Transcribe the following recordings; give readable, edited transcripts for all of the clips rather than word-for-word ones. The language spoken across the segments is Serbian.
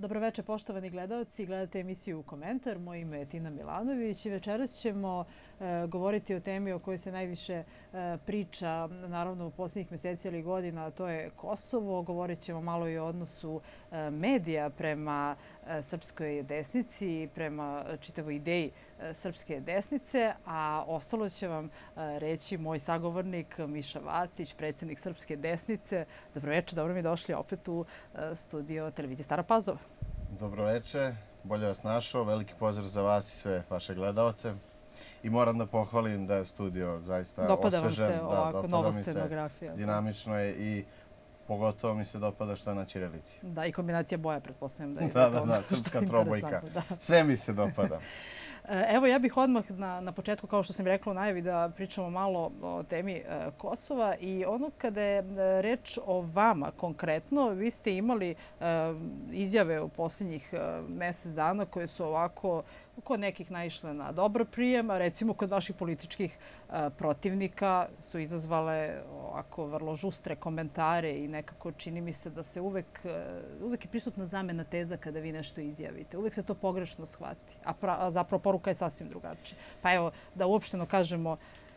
Dobroveče, poštovani gledalci. Gledate emisiju Komentar. Moje ime je Tina Milanović i večeras ćemo govoriti o temi o kojoj se najviše priča, naravno, u posljednjih meseci ili godina, a to je Kosovo. Govorit ćemo malo i o odnosu medija prema srpskoj desnici, prema čitavoj ideji srpske desnice, a ostalo će vam reći moj sagovornik Miša Vacić, predsjednik Srpske desnice. Dobroveče, dobro mi došli opet u studio televizije Stara Pazova. Dobroveče, bolje vas našao. Veliki pozdrav za vas i sve vaše gledalce. I moram da pohvalim da je studio zaista osvežen. Dopada vam se ovako nova scenografija. Dinamično je i pogotovo mi se dopada što je na ćirilici. Da, i kombinacija boja, pretpostavljam da je to Da, srpska trobojka. Sve mi se dopada. Evo, ja bih odmah na početku, kao što sam rekla u najavi, da pričamo malo o temi Kosova. I ono kada je reč o vama konkretno, vi ste imali izjave u posljednjih mjesec dana koje su ovako kod nekih naišle na dobar prijem, a recimo kod vaših političkih protivnika su izazvale ovako vrlo žustre komentare i nekako čini mi se da se uvek je prisutna zamena teza kada vi nešto izjavite. Uvek se to pogrešno shvati, a zapravo poruka je sasvim drugačija. Pa evo, da uopšteno kažemo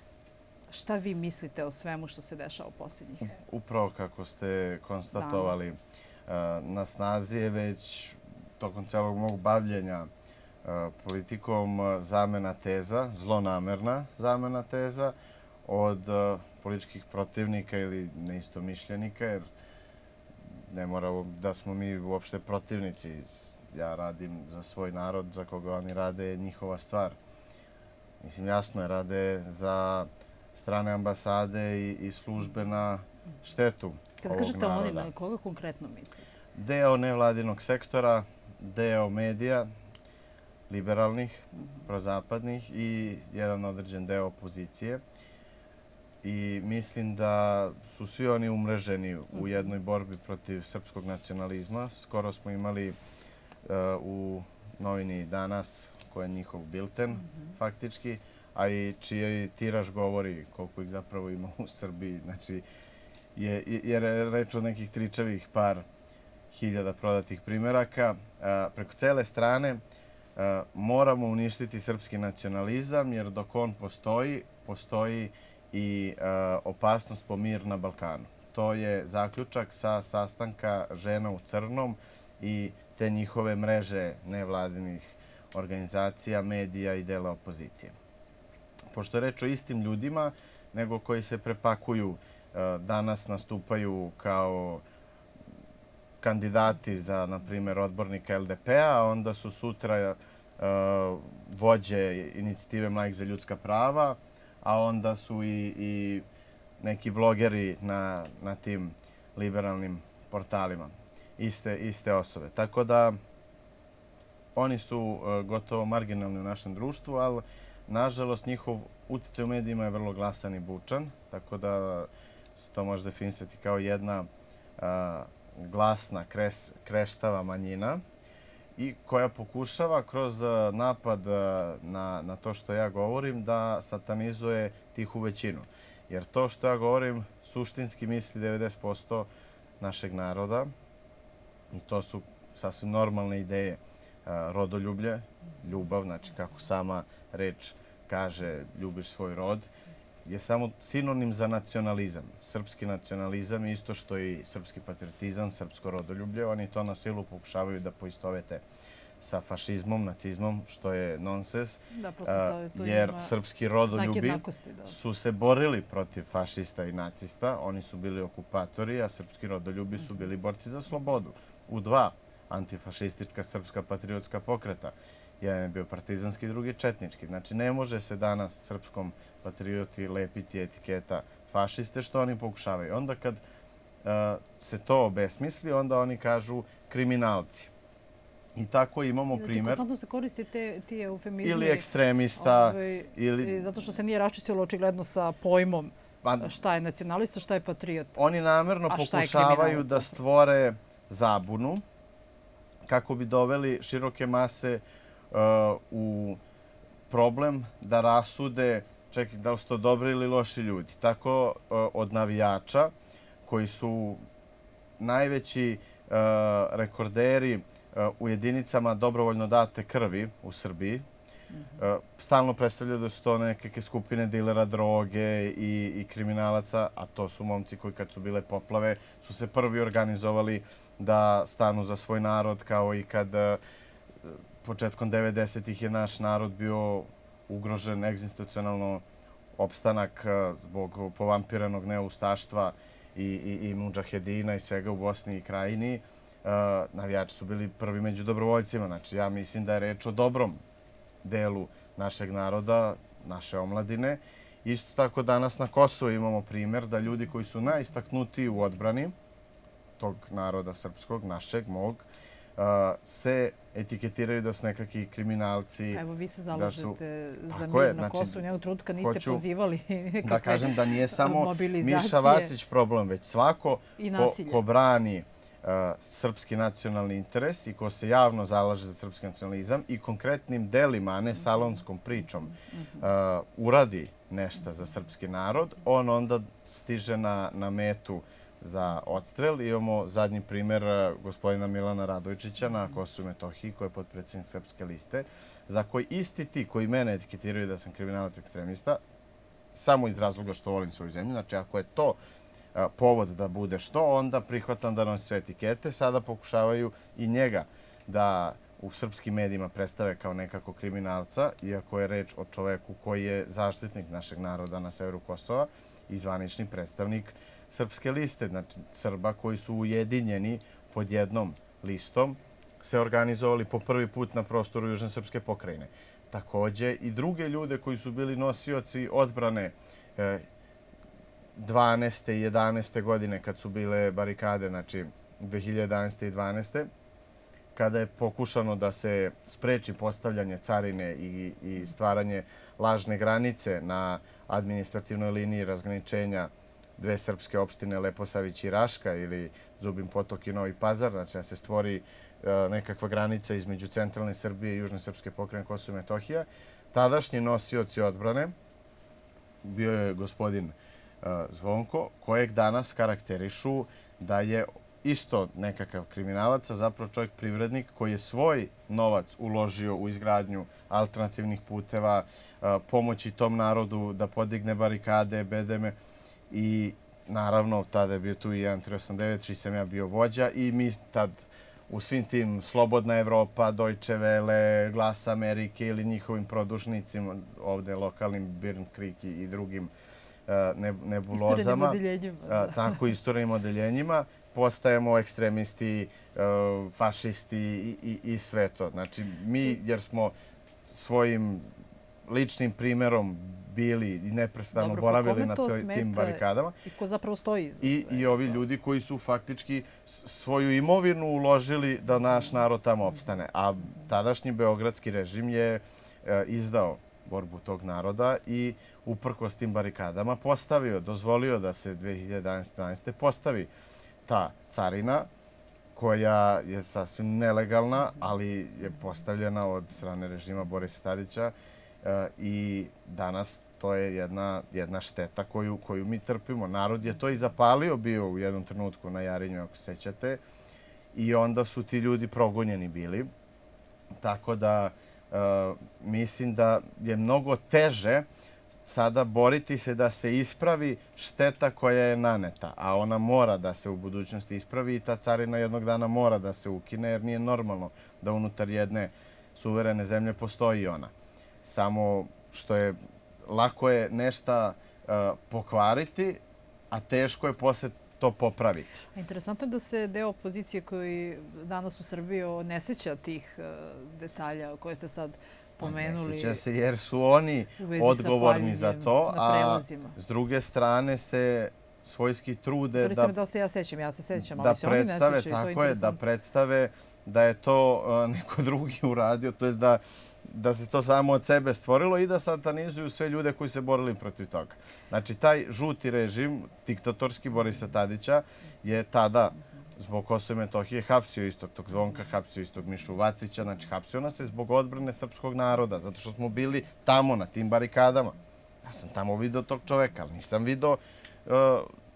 šta vi mislite o svemu što se dešava u posljednjih? Upravo kako ste konstatovali, na snazi je već tokom celog mog bavljenja politikom zamena teza, zlonamerna zamena teza od političkih protivnika ili neistomišljenika, jer ne mora da smo mi uopšte protivnici. Ja radim za svoj narod, za koga oni rade je njihova stvar. Mislim, jasno je, rade za strane ambasade i službe na štetu ovog naroda. Kada kažete oni, na koga konkretno mislite? Deo nevladinog sektora, deo medija, liberalnih, prozapadnih i jedan određen deo opozicije. I mislim da su svi oni umreženi u jednoj borbi protiv srpskog nacionalizma. Skoro smo imali u novini Danas, koja je njihov bilten faktički, a i čiji tiraž govori koliko ih zapravo ima u Srbiji. Znači, je reč o nekih tričavih par hiljada prodatih primjeraka. Preko cele strane moramo uništiti srpski nacionalizam, jer dok on postoji i opasnost po mir na Balkanu. To je zaključak sa sastanka Žena u crnom i te njihove mreže nevladinih organizacija, medija i dela opozicije. Pošto je reč o istim ljudima, nego koji se prepakuju, danas nastupaju kao kandidati za, na primjer, odbornika LDP-a, a onda su sutra vođe inicijative Mlajk za ljudska prava, a onda su i neki blogeri na tim liberalnim portalima. Iste osobe. Tako da oni su gotovo marginalni u našem društvu, ali nažalost njihov uticaj u medijima je vrlo glasan i bučan, tako da se to može definisati kao jedna glasna, kreštava manjina i koja pokušava kroz napad na to što ja govorim da satanizuje tihu većinu. Jer to što ja govorim suštinski misli 90% našeg naroda i to su sasvim normalne ideje. Rodoljublje, ljubav, znači kako sama reč kaže ljubiš svoj rod, je samo sinonim za nacionalizam. Srpski nacionalizam je isto što i srpski patriotizam, srpsko rodoljublje. Oni to na silu pokušavaju da poistovete sa fašizmom, nacizmom, što je nonsens. Jer srpski rodoljubi su se borili protiv fašista i nacista. Oni su bili okupatori, a srpski rodoljubi su bili borci za slobodu. U dva antifašistička srpska patriotska pokreta. Jedan je bio partizanski, drugi četnički. Znači, ne može se danas srpskom patrioti lepiti etiketa fašiste, što oni pokušavaju. Onda kad se to obesmisli, onda oni kažu kriminalci. I tako imamo primjer. Konstantno se koriste ti eufemizmi. Ili ekstremista. Zato što se nije raščistilo očigledno sa pojmom šta je nacionalista, šta je patriot. Oni namerno pokušavaju da stvore zabunu kako bi doveli široke mase u problem da rasude čekaj, da li su to dobri ili loši ljudi. Tako od navijača koji su najveći rekorderi u jedinicama dobrovoljno date krvi u Srbiji. Stalno predstavljaju da su to neke skupine dilera droge i kriminalaca, a to su momci koji kad su bile poplave su se prvi organizovali da stanu za svoj narod, kao i kad početkom 90-ih je naš narod bio ugrožen egzistencionalno, opstanak zbog povampiranog neustaštva i mudžahedina i svega u Bosni i Krajini. Navijači su bili prvi među dobrovoljcima. Znači, ja mislim da je reč o dobrom delu našeg naroda, naše omladine. Isto tako danas na Kosovu imamo primjer da ljudi koji su najistaknutiji u odbrani tog naroda srpskog, našeg, mog, se etiketiraju da su nekakvi kriminalci. Evo, vi se zalažete za mir na Kosovu. Jednog trenutka niste pozivali nekakve da kažem da nije samo Miša Vacić problem, već svako ko brani srpski nacionalni interes i ko se javno zalaže za srpski nacionalizam i konkretnim delima, a ne salonskom pričom, uradi nešto za srpski narod, on onda stiže na metu za odstrel. Imamo zadnji primjer gospodina Milana Radojčića na Kosovu i Metohiji, koji je potpredsjednik Srpske liste, za koji isti ti koji mene etiketiraju da sam kriminalac ekstremista, samo iz razloga što volim svoju zemlju. Znači, ako je to povod da bude što, onda prihvatam da nosi sve etikete. Sada pokušavaju i njega da u srpskim medijima predstave kao nekako kriminalca, iako je reč o čoveku koji je zaštitnik našeg naroda na severu Kosova i zvanični predstavnik Srpske liste, znači Srba koji su ujedinjeni pod jednom listom, se organizovali po prvi put na prostoru Južne srpske pokrajine. Također i druge ljude koji su bili nosioci odbrane 12. i 11. godine kad su bile barikade, znači 2011. i 12. kada je pokušano da se spreči postavljanje carine i stvaranje lažne granice na administrativnoj liniji razgraničenja dve srpske opštine Leposavić i Raška ili Zubin Potok i Novi Pazar, znači da se stvori nekakva granica između centralne Srbije i Južne srpske pokrajine Kosovo i Metohija. Tadašnji nosioci odbrane bio je gospodin Zvonko, kojeg danas karakterišu da je isto nekakav kriminalac, a zapravo čovjek privrednik koji je svoj novac uložio u izgradnju alternativnih puteva, pomoći tom narodu da podigne barikade, bedeme. I naravno, tada je bio tu i 1389, čiji sam ja bio vođa i mi tad u svim tim Slobodna Evropa, Deutsche Welle, Glas Amerike ili njihovim produšnicima, ovdje lokalnim Birn Creek i drugim nebulozama, tako istorijnim odeljenjima, postajemo ekstremisti, fašisti i sve to. Znači, mi, jer smo svojim ličnim primjerom bili i neprestano boravili na tim barikadama. I ko zapravo stoji iza sve? I ovi ljudi koji su faktički svoju imovinu uložili da naš narod tamo opstane. A tadašnji beogradski režim je izdao borbu tog naroda i uprkos tim barikadama dozvolio da se 2011. postavi ta carina koja je sasvim nelegalna, ali je postavljena od strane režima Borisa Tadića i danas to je jedna šteta koju mi trpimo. Narod je to i zapalio bio u jednom trenutku na Jarinju, ako se sećate, i onda su ti ljudi progonjeni bili. Tako da mislim da je mnogo teže sada boriti se da se ispravi šteta koja je naneta, a ona mora da se u budućnosti ispravi i ta carina jednog dana mora da se ukine, jer nije normalno da unutar jedne suverene zemlje postoji ona. Samo što je lako je nešto pokvariti, a teško je posle to popraviti. Interesantno je da se deo opozicije koji danas u Srbiji ne sjeća tih detalja koje ste sad pomenuli. Ne sjeća se jer su oni odgovorni za to, a s druge strane se svojski trude da se ja sećam, ja se sećam, ali se oni ne sjećaju, to je interesantno. Da predstave da je to neko drugi uradio, to je da se to samo od sebe stvorilo i da satanizuju sve ljude koji se borili protiv toga. Znači, taj žuti režim, diktatorski Borisa Tadića, je tada zbog Kosova i Metohije hapsio istog tog Zvonka, hapsio istog Mišu Vacića, znači hapsio nas je zbog odbrane srpskog naroda, zato što smo bili tamo na tim barikadama. Ja sam tamo vidio tog čoveka, ali nisam vidio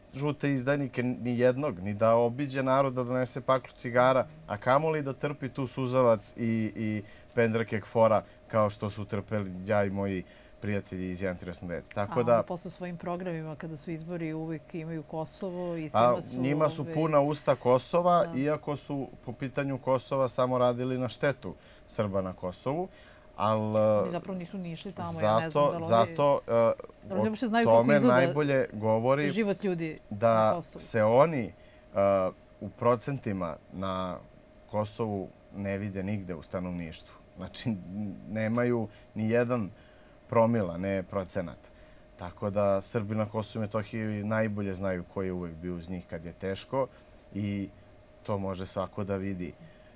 žute izdajnike ni jednog, ni da obiđe narod da donese paklu cigara, a kamoli da trpi tu suzavac i pendreke kfora kao što su trpeli ja i moji prijatelji iz 139. Tako da posle svojim programima kada su izbori uvijek imaju Kosovo i svima su... Njima su puna usta Kosova, iako su po pitanju Kosova samo radili na štetu Srba na Kosovu. Oni zapravo nisu ni išli tamo, ja ne znam da li... Zato o tome najbolje govori da se oni u procentima na Kosovu ne vide nigde u stanovništvu. Znači, nemaju ni jedan promila, ne procenat. Tako da Srbi na Kosovu i Metohiji najbolje znaju ko je uvek bio uz njih kad je teško i to može svako da vidi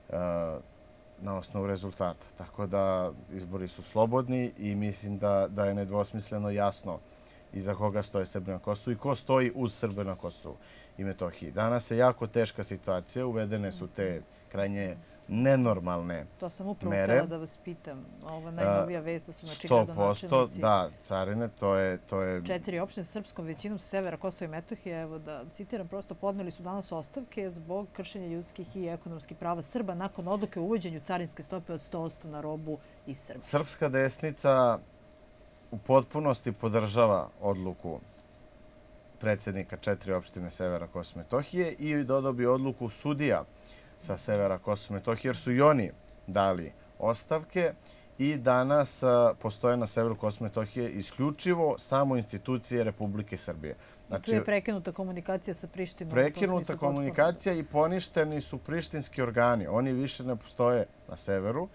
na osnovu rezultata. Tako da izbori su slobodni i mislim da je nedvosmisleno jasno iza koga stoje Srbi na Kosovu i ko stoji uz Srbe na Kosovu i Metohiji. Danas je jako teška situacija, uvedene su te krajnje nenormalne mere. To sam upravo htjela da vas pitam. Ova najnovija vest da su znači gradonačelnici... 100%, da, carine, to je... 4 opštine s srpskom većinom sa severa Kosova i Metohije, evo da citiram, prosto podneli su danas ostavke zbog kršenja ljudskih i ekonomskih prava Srba nakon odluke o uvođenju carinske stope od 100% na robu iz Srbije. Srpska desnica u potpunosti podržava odluku predsjednika 4 opštine severa Kosova i Metohije i dodao bi odluku sudija sa severa Kosova i Metohije, jer su i oni dali ostavke i danas postoje na severu Kosova i Metohije isključivo samo institucije Republike Srbije. Znači, tu je prekinuta komunikacija sa Prištinom. Prekinuta komunikacija i poništeni su prištinski organi. Oni više ne postoje na severu.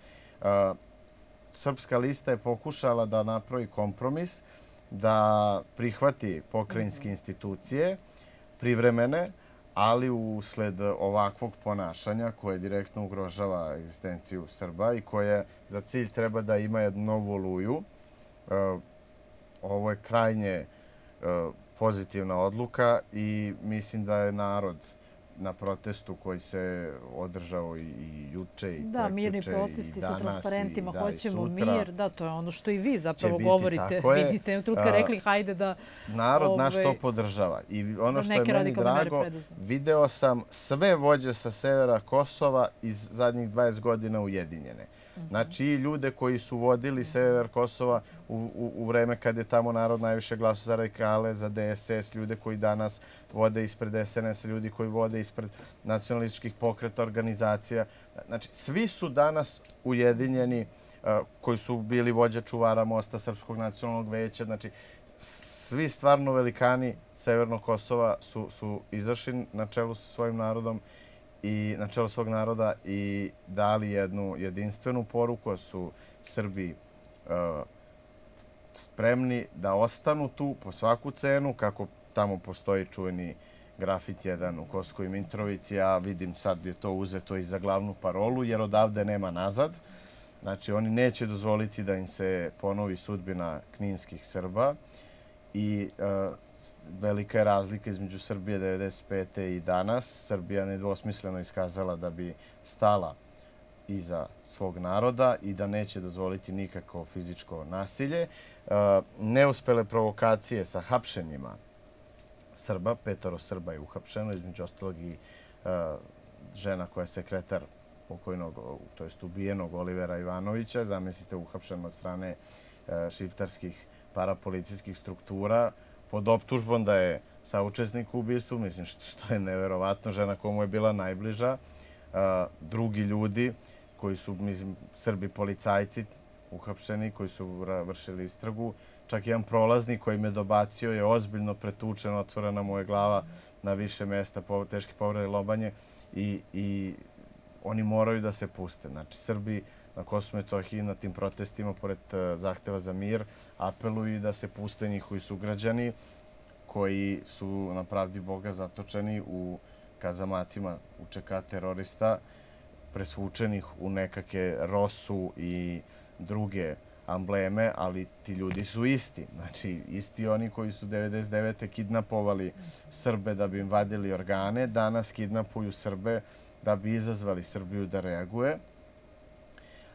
Srpska lista je pokušala da napravi kompromis, da prihvati pokrajinske institucije privremene, ali usled ovakvog ponašanja koje direktno ugrožava egzistenciju Srba i koje za cilj treba da ima jednu novu oluju. Ovo je krajnje pozitivna odluka i mislim da je narod na protestu koji se održao i juče i da, mirni protesti sa transparentima, hoćemo mir. Da, to je ono što i vi zapravo govorite. Vi niste jednog trenutka rekli hajde da... Narod naš to podržava. I ono što je meni drago, video sam sve vođe sa severa Kosova iz zadnjih 20 godina ujedinjene. Znači i ljude koji su vodili sever Kosova u vreme kad je tamo narod najviše glasao za radikale, za DSS, ljude koji danas vode ispred SNS, ljudi koji vode ispred nacionalističkih pokreta, organizacija. Znači svi su danas ujedinjeni koji su bili vođa čuvara Mosta Srpskog nacionalnog veća. Znači svi stvarno velikani Severnog Kosova su izašli na čelu sa svojim narodom i na čelo svog naroda i dali jednu jedinstvenu poruku, su Srbi spremni da ostanu tu po svaku cenu, kako tamo postoji čuveni grafit jedan u Kosovskoj Mitrovici, a vidim sad je to uzeto i za glavnu parolu, jer odavde nema nazad. Znači, oni neće dozvoliti da im se ponovi sudbina kninskih Srba i velika je razlika između Srbije 1995. i danas. Srbija nedvosmisleno iskazala da bi stala iza svog naroda i da neće dozvoliti nikako fizičko nasilje. Neuspele provokacije sa hapšenjima Srba, 5 Srba je uhapšeno, između ostalog i žena koja je sekretar pokojnog, to jest ubijenog Olivera Ivanovića, zamislite, uhapšen od strane šiptarskih parapolicijskih struktura pod optužbom da je saučesnik u ubistvu, mislim što je neverovatno, žena komu je bila najbliža. Drugi ljudi koji su, mislim, Srbi policajci uhapšeni, koji su vršili istragu. Čak jedan prolaznik koji me dobacio je ozbiljno pretučen, otvorena mu je glava na više mjesta, teške povrede, lobanje i oni moraju da se puste. Znači, Srbi na Kosovu i Metohiji na tim protestima, pored zahteva za mir, apeluju da se puste njihovi sugrađani koji su na pravdi Boga zatočeni u kazamatima UČK terorista, presvučenih u nekake rosu i druge ambleme, ali ti ljudi su isti. Znači, isti oni koji su 1999. kidnapovali Srbe da bi im vadili organe, danas kidnapuju Srbe da bi izazvali Srbiju da reaguje.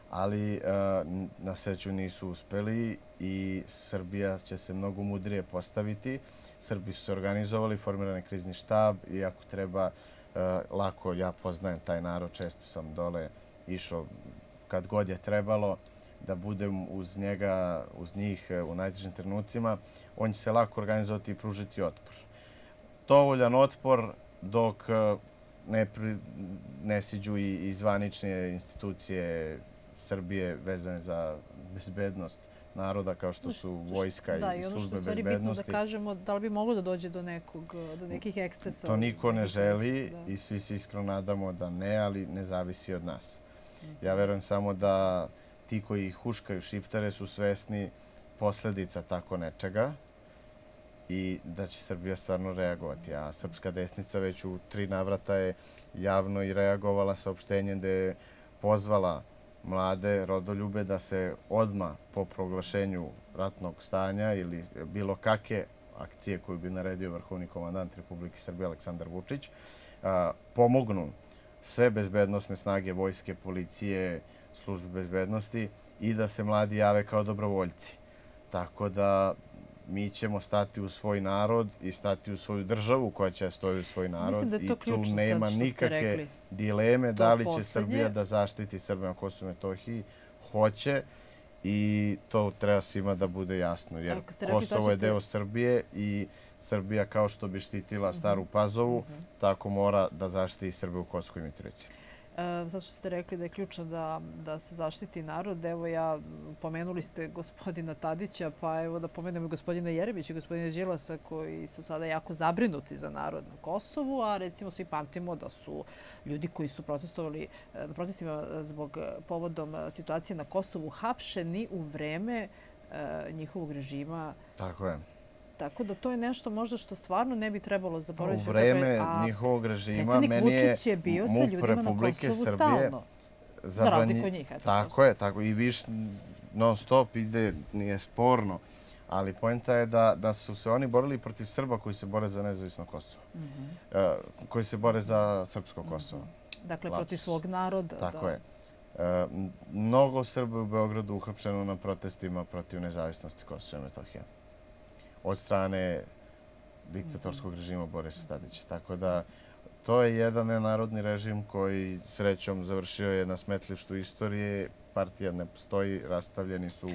ali na sreću nisu uspeli i Srbija će se mnogo mudrije postaviti. Srbi su se organizovali, formiran je krizni štab i ako treba, lako, ja poznajem taj narod, često sam dole išao kad god je trebalo da budem uz njega, uz njih u najtežim trenucima, on će se lako organizovati i pružiti otpor. Dovoljan otpor dok ne siđu i zvanične institucije Srbije vezane za bezbednost naroda kao što su vojska i službe bezbednosti. Da, i ono što je bitno da kažemo, da li bi moglo da dođe do nekih ekscesa? To niko ne želi i svi se iskreno nadamo da ne, ali ne zavisi od nas. Ja verujem samo da ti koji huškaju šiptare su svesni posledica tako nečega i da će Srbija stvarno reagovati. A srpska desnica već u 3 navrata je javno i reagovala saopštenjem da je pozvala mlade rodoljube da se odmah po proglašenju ratnog stanja ili bilo kakve akcije koju bi naredio vrhovni komandant Republike Srbije Aleksandar Vučić, pomognu sve bezbednosne snage, vojske, policije, službe bezbednosti i da se mladi jave kao dobrovoljci. Tako da mi ćemo stati u svoj narod i stati u svoju državu koja će stoji u svoj narod i tu nema nikakve dileme da li će Srbija da zaštiti Srbe na Kosovu i Metohiji. Hoće i to treba svima da bude jasno jer Kosovo je deo Srbije i Srbija kao što bi štitila Staru Pazovu, tako mora da zaštiti Srbe u Kosovskoj Mitrovici. Zato što ste rekli da je ključno da se zaštiti narod. Evo pomenuli ste gospodina Tadića, pa evo da pomenem i gospodina Jeremića i gospodina Đilasa koji su sada jako zabrinuti za narod na Kosovu, a recimo svi pamtimo da su ljudi koji su protestovali na protestima zbog povodom situacije na Kosovu hapšeni u vreme njihovog režima. Tako je. Tako da to je nešto možda što stvarno ne bi trebalo zaboraviti. U vreme njihovog režima meni je MUP Republike Srbije za razliku od njih. Tako je, tako i više non stop ide, nije sporno. Ali poenta je da su se oni borili protiv Srba koji se bore za nezavisno Kosovo. Koji se bore za srpsko Kosovo. Dakle, protiv svog naroda. Tako je. Mnogo Srba u Beogradu uhapšeno na protestima protiv nezavisnosti Kosova i Metohije od strane diktatorskog režima Borisa Tadića. Tako da to je jedan nenarodni režim koji srećom završio je na smetlištu istorije. Partija ne postoji, rastavljeni su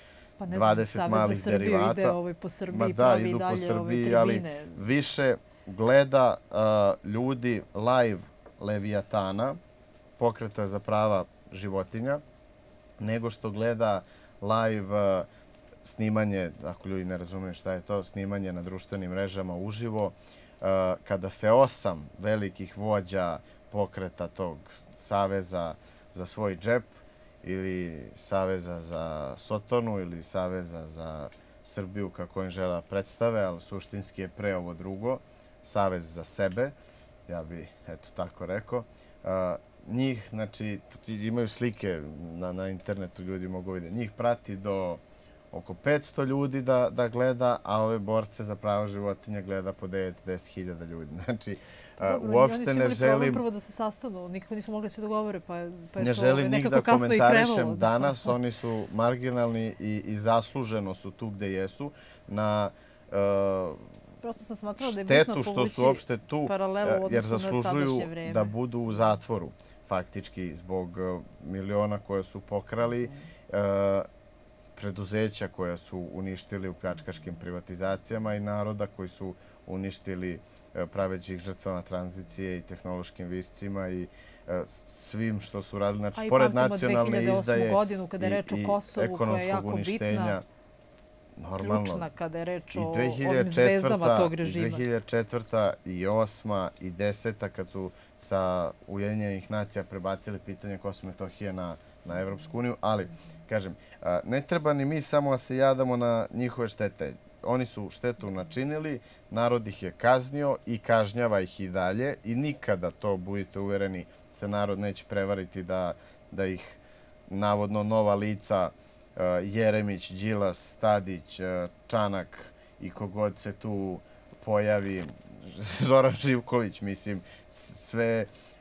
20 malih derivata. Ide po Srbiji, pravi dalje tribine. Ali više gleda ljudi live Leviatana, pokreta za prava životinja, nego što gleda live snimanje, ako ljudi ne razumiju šta je to, snimanje na društvenim mrežama uživo, kada se 8 velikih vođa pokreta tog Saveza za svoj džep ili Saveza za Sotonu ili Saveza za Srbiju, kako im žele predstave, ali suštinski je pre ovo drugo, Savez za sebe, ja bi tako rekao. Njih, znači, imaju slike na internetu, ljudi mogu vidjeti. Njih prati do oko 500 ljudi da gleda, a ove borce za prava životinja gleda po 9-10 hiljada ljudi. Znači, uopšte ne želim... Oni su imali problem prvo da se sastanu, nikako nisu mogli se dogovore, pa je ne želim njih da komentarišem danas, oni su marginalni i zasluženo su tu gde jesu na štetu što su uopšte tu, jer zaslužuju da budu u zatvoru, faktički, zbog miliona koje su pokrali, preduzeća koja su uništili u pljačkaškim privatizacijama i naroda koji su uništili praveći ih žrtvama tranzicije i tehnološkim višcima i svim što su radili. Znači, pored nacionalne izdaje i ekonomskog uništenja, ključna kada je reč o ovim zvezdama tog režima. I 2004. i 2008. i 2010. kad su sa Ujedinjenih nacija prebacili pitanje Kosova i Metohije na Evropsku uniju, ali, kažem, ne treba ni mi samo da se jadamo na njihove štete. Oni su štetu načinili, narod ih je kaznio i kažnjava ih i dalje i nikada, to budite uvereni, se narod neće prevariti da ih navodno nova lica Jeremić, Đilas, Tadić, Čanak i kogod se tu pojavi, Zoran Živković, mislim, sve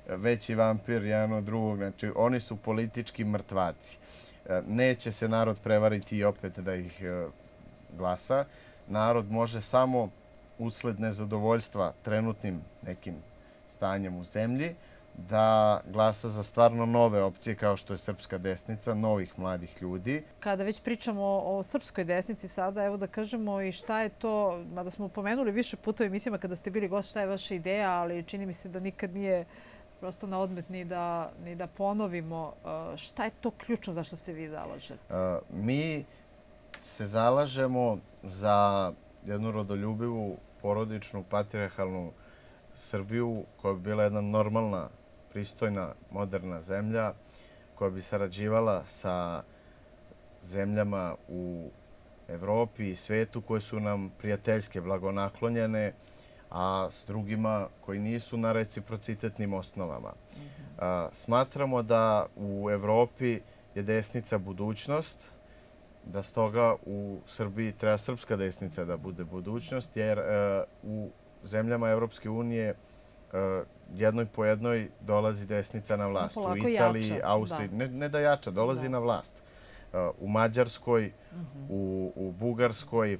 veći vampir jedan od drugog. Znači, oni su politički mrtvaci. Neće se narod prevariti i opet da ih glasa. Narod može samo usled nezadovoljstva trenutnim nekim stanjem u zemlji da glasa za stvarno nove opcije kao što je srpska desnica, novih mladih ljudi. Kada već pričamo o srpskoj desnici sada, evo da kažemo i šta je to, mada smo pomenuli više puta u emisijama kada ste bili gost, šta je vaša ideja, ali čini mi se da nikad nije prosto na odmet ni da ponovimo. Šta je to ključno za što se vi zalažete? Mi se zalažemo za jednu rodoljubivu, porodičnu, patrijarhalnu Srbiju koja bi bila jedna normalna, pristojna, moderna zemlja koja bi sarađivala sa zemljama u Evropi i svetu koje su nam prijateljske, blagonaklonjene, a s drugima koji nisu na reciprocitetnim osnovama. Smatramo da u Evropi je desnica budućnost, da stoga u Srbiji treba srpska desnica da bude budućnost, jer u zemljama Evropske unije jednoj po jednoj dolazi desnica na vlast. U Italiji, Austriji, ne da jača, dolazi na vlast. U Mađarskoj, u Bugarskoj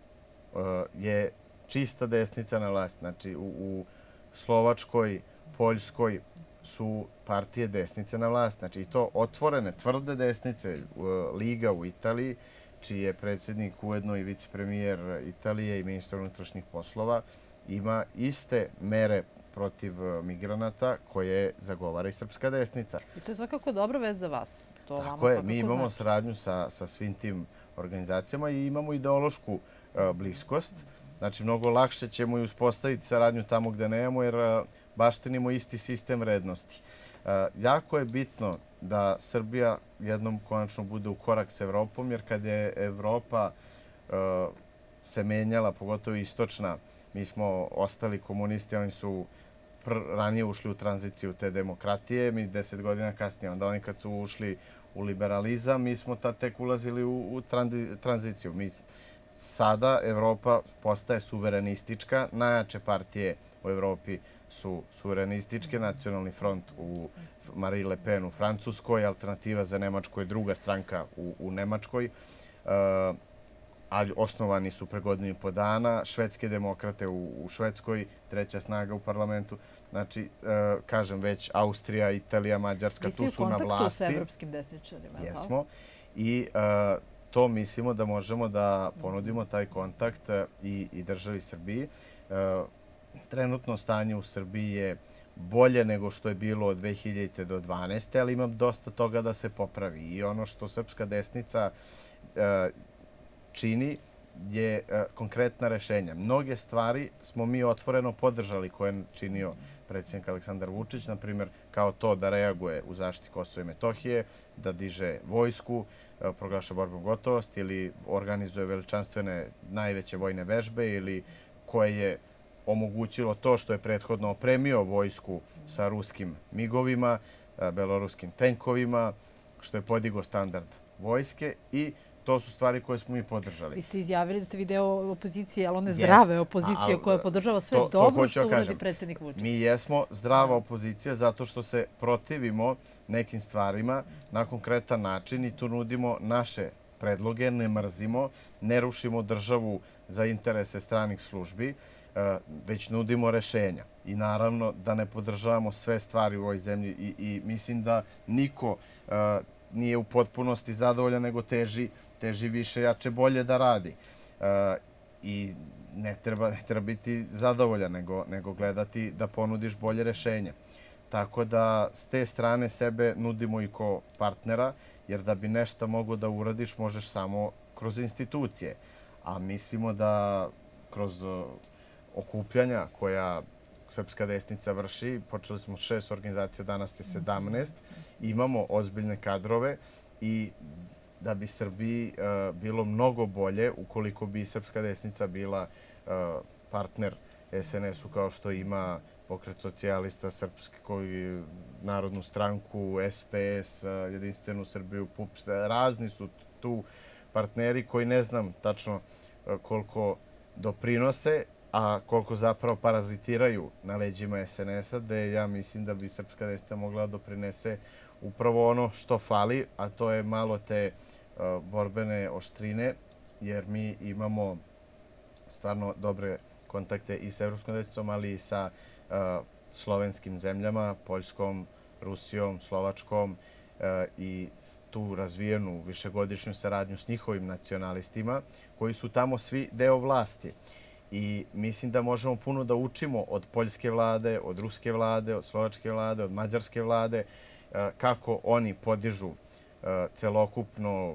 je čista desnica na vlast. Znači, u Slovačkoj, Poljskoj su partije desnice na vlast. Znači, i to otvorene, tvrde desnice. Liga u Italiji, čiji je predsjednik ujedno i vicepremijer Italije i ministar unutrašnjih poslova, ima iste mere protiv migranata koje zagovara i srpska desnica. I to je svakako dobra vest za vas. Tako je, mi imamo saradnju sa svim tim organizacijama i imamo ideološku bliskost. Znači, mnogo lakše ćemo i uspostaviti saradnju tamo gde nemamo, jer baštinimo isti sistem vrednosti. Jako je bitno da Srbija jednom konačno bude u korak s Evropom, jer kad je Evropa se menjala, pogotovo istočna, mi smo ostali komunisti, oni su ranije ušli u tranziciju te demokratije, mi 10 godina kasnije. Onda oni kad su ušli u liberalizam, mi smo tad tek ulazili u tranziciju. Sada Evropa postaje suverenistička, najjače partije u Evropi su suverenističke, Nacionalni front u Marine Le Pen u Francuskoj, Alternativa za Nemačku je druga stranka u Nemačkoj, ali osnovani su pre godinu i po dana, švedske demokrate u Švedskoj, treća snaga u parlamentu. Znači, kažem već, Austrija, Italija, Mađarska, tu su na vlasti. Vi ste u kontaktu sa evropskim desničarima? Jesmo. I to mislimo da možemo da ponudimo taj kontakt i državi Srbiji. Trenutno stanje u Srbiji je bolje nego što je bilo od 2000. do 2012. ali ima dosta toga da se popravi. I ono što srpska desnica čini je konkretna rešenja. Mnoge stvari smo mi otvoreno podržali koje je činio predsjednik Aleksandar Vučić, na primjer kao to da reaguje u zaštiti Kosova i Metohije, da diže vojsku, proglaša borbenu gotovost ili organizuje veličanstvene najveće vojne vežbe ili koje je omogućilo to što je prethodno opremio vojsku sa ruskim migovima, beloruskim tenkovima, što je podigao standard vojske i to su stvari koje smo mi podržali. Vi ste izjavili da ste vi deo opozicije, ali one zdrave opozicije koja podržava sve dobro što uradi predsjednik Vučić. Mi jesmo zdrava opozicija zato što se protivimo nekim stvarima na konkretan način i tu nudimo naše predloge, ne mrzimo, ne rušimo državu za interese stranih službi, već nudimo rešenja. I naravno da ne podržavamo sve stvari u ovoj zemlji i mislim da niko nije u potpunosti zadovoljan, nego teži više, jače, bolje da radi. I ne treba biti zadovoljan, nego gledati da ponudiš bolje rešenje. Tako da s te strane sebe nudimo i ko partnera, jer da bi nešto mogo da uradiš možeš samo kroz institucije. A mislimo da kroz okupljanja koja srpska desnica vrši, počeli smo 6 organizacija, danas je 17, imamo ozbiljne kadrove i da bi Srbiji bilo mnogo bolje ukoliko bi srpska desnica bila partner SNS-u kao što ima Pokret socijalista srpsku, Narodnu stranku, SPS, Jedinstvenu Srbiju, PUPS. Razni su tu partneri koji ne znam tačno koliko doprinose a koliko zapravo parazitiraju na leđima SNS-a, gde ja mislim da bi Srpska desnica mogla doprinese upravo ono što fali, a to je malo te borbene oštrine, jer mi imamo stvarno dobre kontakte i sa Evropskom desnicom, ali i sa slovenskim zemljama, Poljskom, Rusijom, Slovačkom i tu razvijenu višegodišnju saradnju s njihovim nacionalistima koji su tamo svi deo vlasti. I mislim da možemo puno da učimo od poljske vlade, od ruske vlade, od slovačke vlade, od mađarske vlade, kako oni podižu celokupno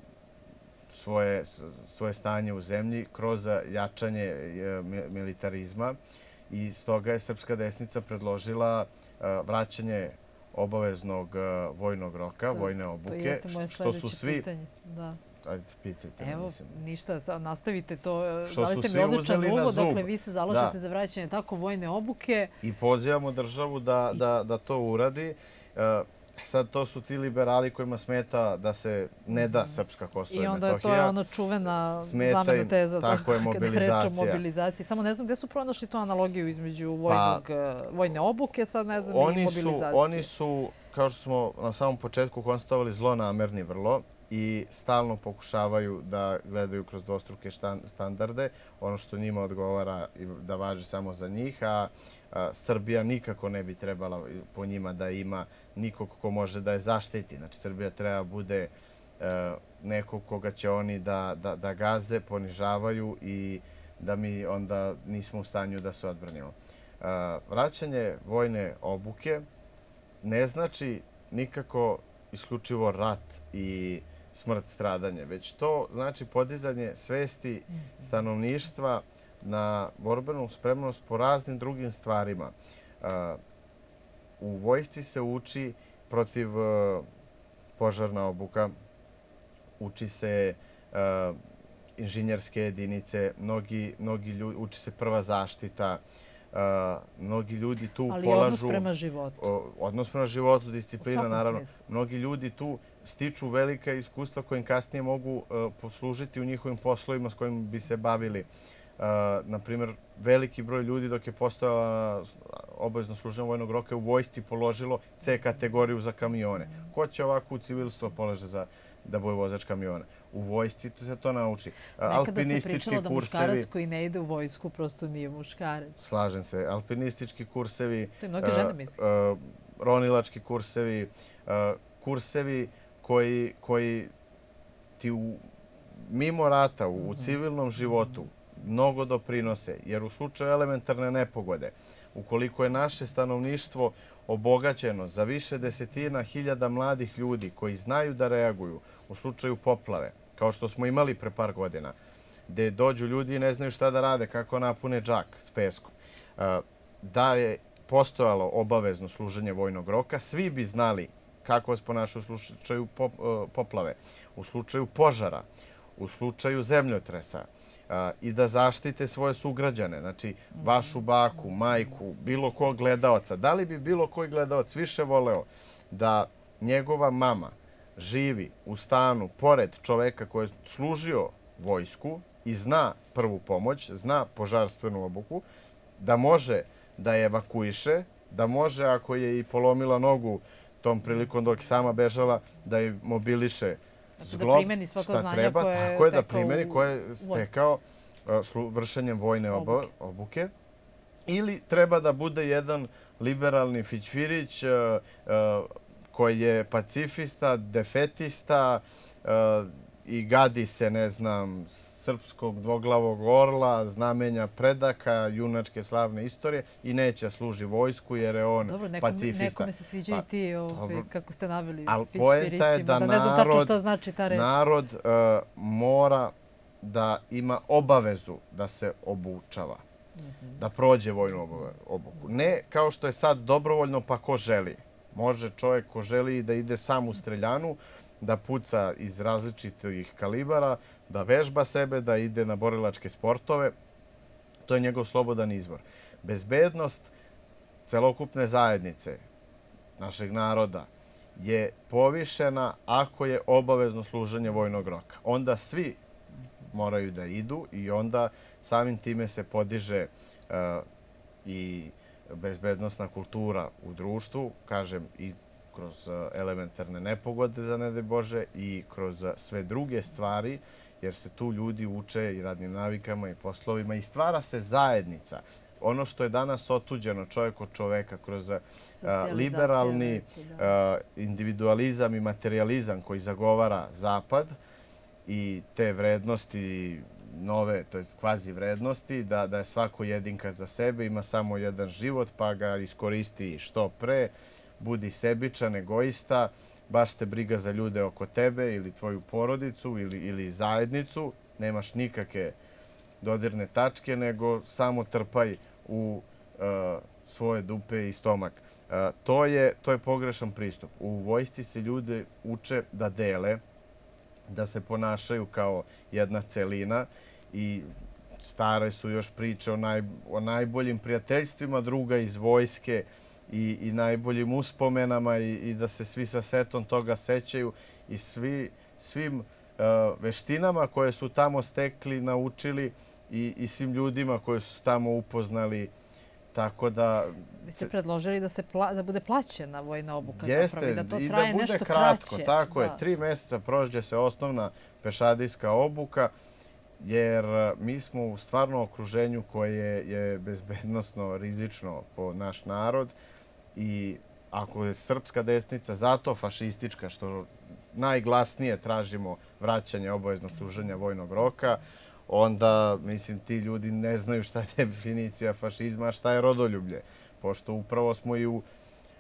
svoje stanje u zemlji kroz jačanje militarizma. I stoga je Srpska desnica predložila vraćanje obaveznog vojnog roka, vojne obuke. To jeste moje sljedeće pitanje. Ajde, pitajte me. Evo, ništa, nastavite to. Dali ste mi odličan uvod, dakle vi se zalažete za vraćanje tako vojne obuke. I pozivamo državu da to uradi. Sad to su ti liberali kojima smeta da se ne da srpska Kosovo i Metohija. I onda to je ono čuvena zamena teza kada je reč o mobilizaciji. Samo ne znam gdje su pronašli tu analogiju između vojne obuke, sad ne znam i mobilizacije. Oni su, kao što smo na samom početku konstatovali, zlonamerni vrlo i stalno pokušavaju da gledaju kroz dvostruke standarde, ono što njima odgovara da važi samo za njih, a Srbija nikako ne bi trebala po njima da ima nikog ko može da je zaštiti. Znači, Srbija treba bude nekog koga će oni da gaze, ponižavaju i da mi onda nismo u stanju da se odbranimo. Vraćanje vojne obuke ne znači nikako isključivo rat i smrt, stradanje, već to znači podizanje svesti stanovništva na borbenu spremnost po raznim drugim stvarima. U vojsci se uči protiv požarna obuka, uči se inženjerske jedinice, uči se prva zaštita, mnogi ljudi tu polažu... Ali odnos prema životu. Odnos prema životu, disciplina, naravno. Mnogi ljudi tu stiču velika iskustva koje im kasnije mogu poslužiti u njihovim poslovima s kojim bi se bavili. Naprimjer, veliki broj ljudi dok je postojala obavezno služenje vojnog roka u vojsci položilo C kategoriju za kamione. Ko će ovako u civilstvo polože da bude vozač kamiona? U vojsci se to nauči. Nekada se pričalo da muškarac koji ne ide u vojsku prosto nije muškarac. Slažem se. Alpinistički kursevi, to i mnogi žene misle. Ronilački kursevi, kursevi koji ti mimo rata u civilnom životu mnogo doprinose, jer u slučaju elementarne nepogode, ukoliko je naše stanovništvo obogaćeno za više desetina hiljada mladih ljudi koji znaju da reaguju u slučaju poplave, kao što smo imali pre par godina, gde dođu ljudi i ne znaju šta da rade, kako napune džak s peskom, da je postojalo obavezno služenje vojnog roka, svi bi znali kako se ponašaju u slučaju poplave, u slučaju požara, u slučaju zemljotresa, i da zaštite svoje sugrađane, znači vašu baku, majku, bilo kog gledaoca. Da li bi bilo koji gledaoc više voleo da njegova mama živi u stanu pored čoveka koji je služio vojsku i zna prvu pomoć, zna požarstvenu obuku, da može da je evakuiše, da može, ako je i polomila nogu tom prilikom dok je sama bežala, da je mobiliše zglob, šta treba, tako je da primjeni koje je stekao vršenjem vojne obuke. Ili treba da bude jedan liberalni fićfirić koji je pacifista, defetista i gadi se, ne znam, srpskog dvoglavog orla, znamenja predaka, junačke slavne istorije i neće služi vojsku jer je on pacifista. Nekome se sviđaju ti, kako ste naveli, fićfirićima, da ne znam tačno šta znači ta reč. Narod mora da ima obavezu da se obučava, da prođe vojnu obuku. Ne kao što je sad dobrovoljno pa ko želi. Može čovjek ko želi da ide sam u streljanu, da puca iz različitih kalibara, da vežba sebe, da ide na borilačke sportove. To je njegov slobodan izbor. Bezbednost celokupne zajednice, našeg naroda, je povišena ako je obavezno služenje vojnog roka. Onda svi moraju da idu i onda samim time se podiže i bezbednosna kultura u društvu, kažem, i kroz elementarne nepogode, za ne daj Bože, i kroz sve druge stvari, jer se tu ljudi uče i radnim navikama i poslovima i stvara se zajednica. Ono što je danas otuđeno čovjek od čoveka kroz liberalni individualizam i materializam koji zagovara Zapad i te vrednosti nove, to je kvazi vrednosti, da je svako jedinka za sebe, ima samo jedan život pa ga iskoristi što pre, budi sebičan, egoista, baš te briga za ljude oko tebe ili tvoju porodicu ili zajednicu, nemaš nikakve dodirne tačke, nego samo trpaj u svoje dupe i stomak. To je pogrešan pristup. U vojsci se ljudi uče da dele, da se ponašaju kao jedna celina i stare su još priče o najboljim prijateljstvima druga iz vojske i najboljim uspomenama i da se svi sa setom toga sećaju i svim veštinama koje su tamo stekli, naučili i svim ljudima koje su tamo upoznali. Tako da... Vi ste predložili da bude plaćena vojna obuka zapravo i da to i traje da bude nešto kratko. kraće. Tako je, 3 mjeseca prođe se osnovna pešadijska obuka, jer mi smo u stvarno okruženju koje je bezbednosno rizično po naš narod i ako je srpska desnica zato fašistička, što najglasnije tražimo vraćanje obaveznog služenja vojnog roka, onda, mislim, ti ljudi ne znaju šta je definicija fašizma, a šta je rodoljublje. Pošto upravo smo i u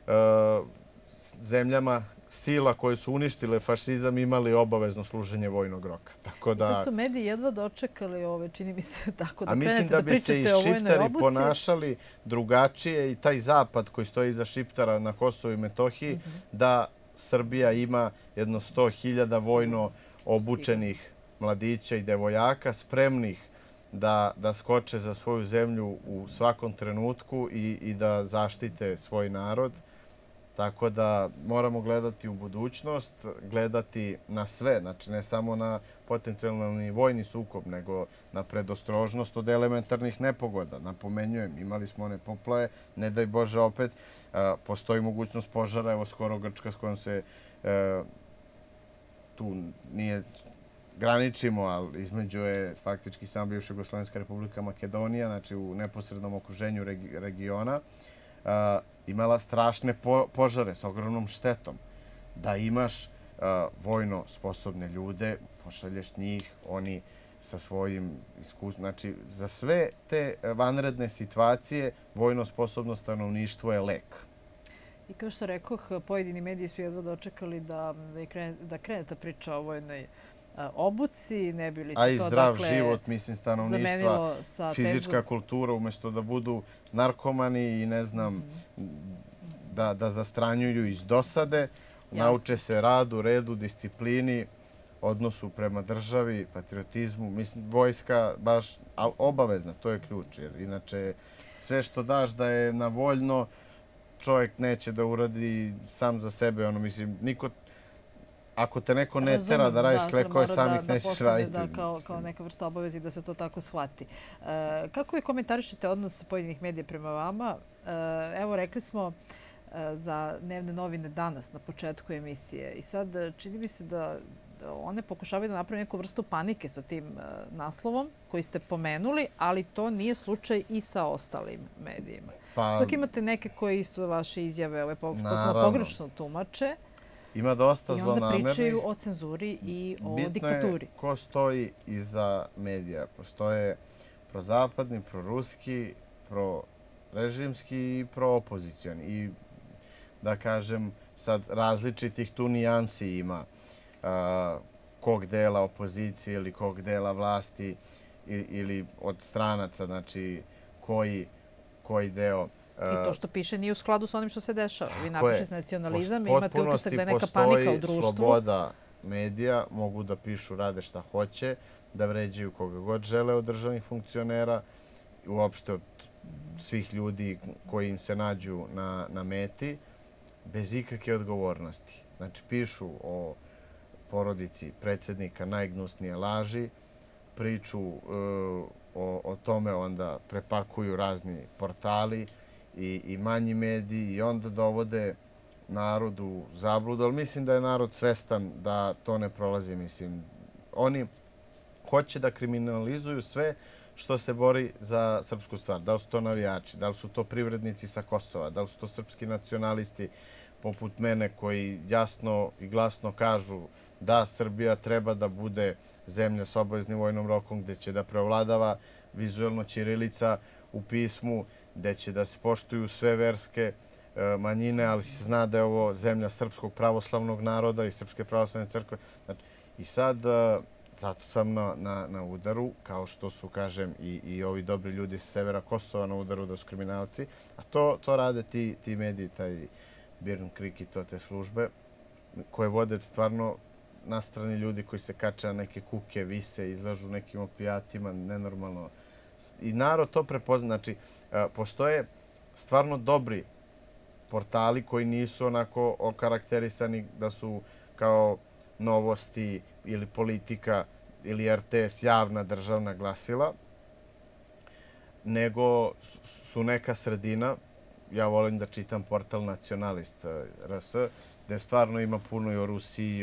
zemljama sila koje su uništile fašizam imali obavezno služenje vojnog roka. Sad su mediji jedva dočekali, čini mi se tako, da krenete da pričate o vojnoj obuci. A mislim da bi se i Šiptari ponašali drugačije i taj zapad koji stoji iza Šiptara na Kosovu i Metohiji, da Srbija ima jedno 100.000 vojno obučenih mladića i devojaka spremnih da skoče za svoju zemlju u svakom trenutku i da zaštite svoj narod. Tako da moramo gledati u budućnost, gledati na sve, znači ne samo na potencijalni vojni sukob, nego na predostrožnost od elementarnih nepogoda. Napomenjujem, imali smo one poplave, ne daj Bože opet, postoji mogućnost požara, evo skoro Grčka s kojom se tu nije graničimo, ali između je faktički samo bivša Jugoslovenska republika Makedonija, znači u neposrednom okruženju regiona, imala strašne požare s ogromnom štetom. Da imaš vojno sposobne ljude, pošalješ njih, oni sa svojim iskustvom. Znači, za sve te vanredne situacije vojno sposobno stanovništvo je lek. I kao što rekoh, pojedini mediji su jedva dočekali da krene ta priča o vojnoj obuci, ne bili su to, a i zdrav život, mislim, stanovništva, fizička kultura, umjesto da budu narkomani i ne znam, da zastranjuju iz dosade, nauče se radu, redu, disciplini, odnosu prema državi, patriotizmu. Mislim, vojska baš obavezna, to je ključ. Jer inače, sve što daš da je na voljno, čovjek neće da uradi sam za sebe. Ono, mislim, niko... Ako te neko ne tera da radiš koje samih nećeš raditi. Da, kao neka vrsta obavezi da se to tako shvati. Kako vi komentarišete odnos pojedinih medija prema vama? Evo, rekli smo za dnevne novine danas na početku emisije i sad čini mi se da one pokušavaju da napravi neku vrstu panike sa tim naslovom koji ste pomenuli, ali to nije slučaj i sa ostalim medijima. Dok imate neke koje isto vaše izjave pogrešno tumače, ima dosta zlonamernih. I onda pričaju o cenzuri i o diktaturi. Bitno je ko stoji iza medija. Postoje prozapadni, proruski, prorežimski i proopozicioni. I da kažem, sad različitih tu nijansi ima kog dela opozicije ili kog dela vlasti ili od stranaca, znači koji deo. I to što piše nije u skladu s onim što se dešava. Vi napišete nacionalizam i imate utisak da je neka panika u društvu. Postoji sloboda medija, mogu da pišu, rade šta hoće, da vređaju koga god žele od državnih funkcionera, uopšte od svih ljudi koji im se nađu na meti, bez ikakve odgovornosti. Znači, pišu o porodici predsjednika najgnusnije laži, priču o tome onda prepakuju razni portali i manji mediji i onda dovode narod u zabludu, ali mislim da je narod svestan da to ne prolazi. Mislim, oni hoće da kriminalizuju sve što se bori za srpsku stvar. Da li su to navijači, da li su to privrednici sa Kosova, da li su to srpski nacionalisti poput mene koji jasno i glasno kažu da Srbija treba da bude zemlja s obaveznim vojnom rokom gde će da preovladava vizuelno ćirilica u pismu, gde će da se poštuju sve verske manjine, ali se zna da je ovo zemlja srpskog pravoslavnog naroda i Srpske pravoslavne crkve. Znači, i sad, zato sam na udaru, kao što su, kažem, i ovi dobri ljudi sa severa Kosova na udaru da su kriminalci, a to rade ti mediji, taj Birn Krik i to te službe, koje vode stvarno nastrani ljudi koji se kače na neke kuke, vise, izlažu nekim opijatima, nenormalno. I narod to prepozna. Znači, postoje stvarno dobri portali koji nisu onako okarakterisani da su kao Novosti ili Politika ili RTS javna državna glasila, nego su neka sredina. Ja volim da čitam portal Nacionalist RS, gde stvarno ima puno i o Rusiji,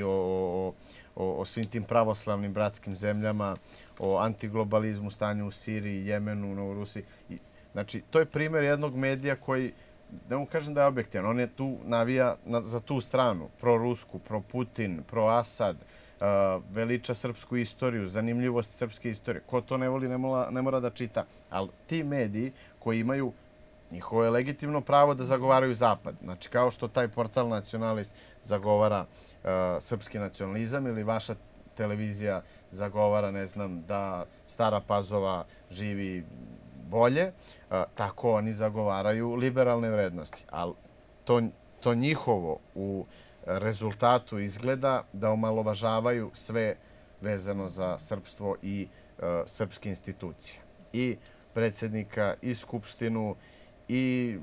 o svim tim pravoslavnim bratskim zemljama, o antiglobalizmu, stanju u Siriji, Jemenu, Novorusiji. Znači, to je primjer jednog medija koji, ne mu kažem da je objektivan, on je tu navija za tu stranu, pro-rusku, pro-Putin, pro-Asad, veliča srpsku istoriju, zanimljivost srpske istorije. Ko to ne voli, ne mora da čita. Ali ti mediji koji imaju njihovo je legitimno pravo da zagovaraju Zapad. Znači, kao što taj portal Nacionalist zagovara srpski nacionalizam ili vaša televizija zagovara, ne znam, da Stara Pazova živi bolje, tako oni zagovaraju liberalne vrednosti. Ali to njihovo u rezultatu izgleda da omalovažavaju sve vezano za srpstvo i srpske institucije. I predsjednika, i skupštinu, i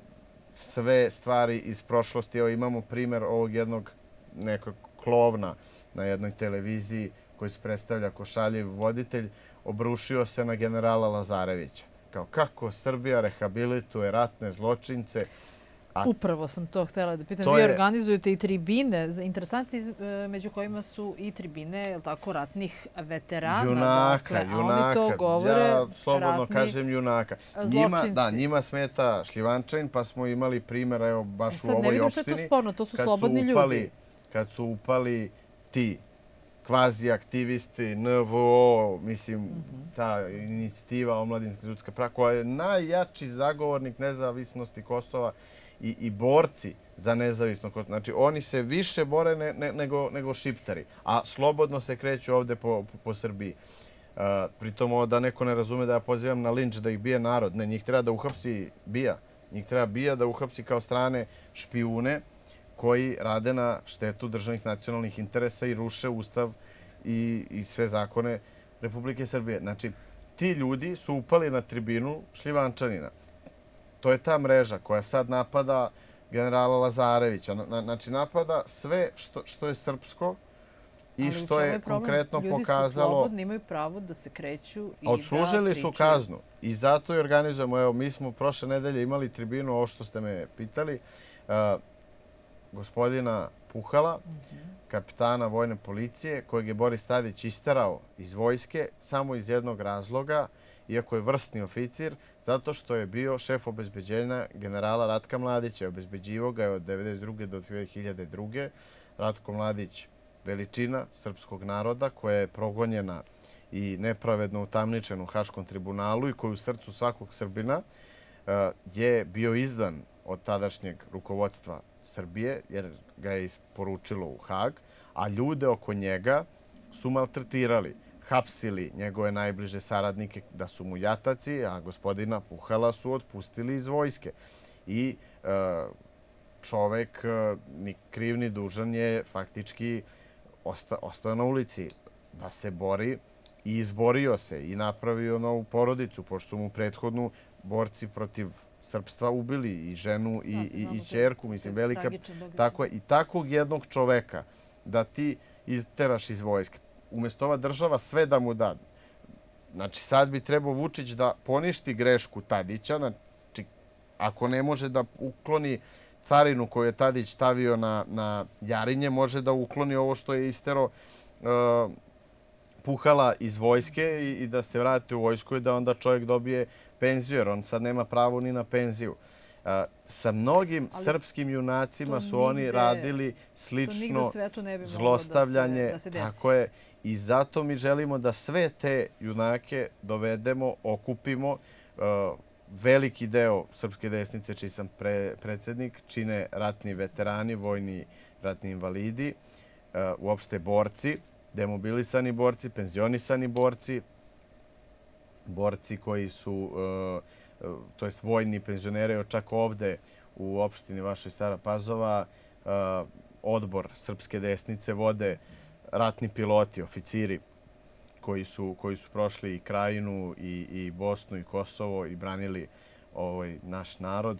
sve stvari iz prošlosti. Evo imamo primjer ovog jednog nekog klovna na jednoj televiziji koji se predstavlja kao šaljiv voditelj, obrušio se na generala Lazarevića. Kao kako Srbija rehabilituje ratne zločince. Upravo sam to htjela da pitam. Vi organizujete i tribine, interesantni među kojima su i tribine ratnih veterana. Junaka. Ja slobodno kažem junaka. Njima smeta Šljivančanin, pa smo imali primjer, evo, baš u ovoj opštini. Sad ne vidim što je to sporno, to su slobodni ljudi. Kad su upali ti kvazi aktivisti, NVO, mislim, ta inicijativa Omladinska ljudska prava, koja je najjači zagovornik nezavisnosti Kosova i borci za nezavisno Kosovo. Znači, oni se više bore nego šiptari, a slobodno se kreću ovde po Srbiji. Pritom, ovo da neko ne razume da ja pozivam na linč da ih bije narod. Ne, njih treba da uhapsi BIA. Njih treba BIA da uhapsi kao strane špijune koji rade na štetu državnih nacionalnih interesa i ruše ustav i sve zakone Republike Srbije. Znači, ti ljudi su upali na tribinu Šljivančanina. To je ta mreža koja sad napada generala Lazarevića. Znači, napada sve što je srpsko i što je konkretno pokazalo... Ljudi su slobodni, imaju pravo da se kreću i da pričaju. Odslužili su kaznu i zato i organizujemo. Evo, mi smo prošle nedelje imali tribinu, ovo što ste me pitali, gospodina Puhala, kapitana vojne policije, kojeg je Boris Tadić isterao iz vojske samo iz jednog razloga, iako je vrsni oficir, zato što je bio šef obezbeđenja generala Ratka Mladića. Obezbeđivao ga je od 1992. do 2002. Ratko Mladić, veličina srpskog naroda koja je progonjena i nepravedno utamničena u Haškom tribunalu i koji u srcu svakog Srbina je bio izdan od tadašnjeg rukovodstva Srbije, jer ga je isporučilo u Hag, a ljude oko njega su maltretirali, hapsili njegove najbliže saradnike da su mu jataci, a gospodina Puhala su otpustili iz vojske. I čovek, ni kriv ni dužan, je faktički ostao na ulici da se bori i izborio se i napravio novu porodicu, pošto su mu prethodnu borci protiv srpstva ubili i ženu i ćerku, mislim, velika. Tako je. I takvog jednog čoveka da ti isteraš iz vojske, umjesto ova država sve da mu da, Znači, sad bi trebao Vučić da poništi grešku Tadića, znači, ako ne može da ukloni carinu koju je Tadić stavio na Jarinje, može da ukloni ovo što je istero Puhala iz vojske i da se vrate u vojsku i da onda čovjek dobije penziju, jer on sad nema pravo ni na penziju. Sa mnogim srpskim junacima su oni radili slično zlostavljanje. Tako je. I zato mi želimo da sve te junake dovedemo, okupimo. Veliki deo srpske desnice, čiji sam predsjednik, čine ratni veterani, vojni ratni invalidi, uopšte borci, demobilisani borci, penzionisani borci, borci koji su, to jest vojni penzioneri, čak ovde u opštini vašoj Stara Pazova, odbor srpske desnice vode ratni piloti, oficiri koji su prošli i Krajinu, i Bosnu, i Kosovo i branili naš narod.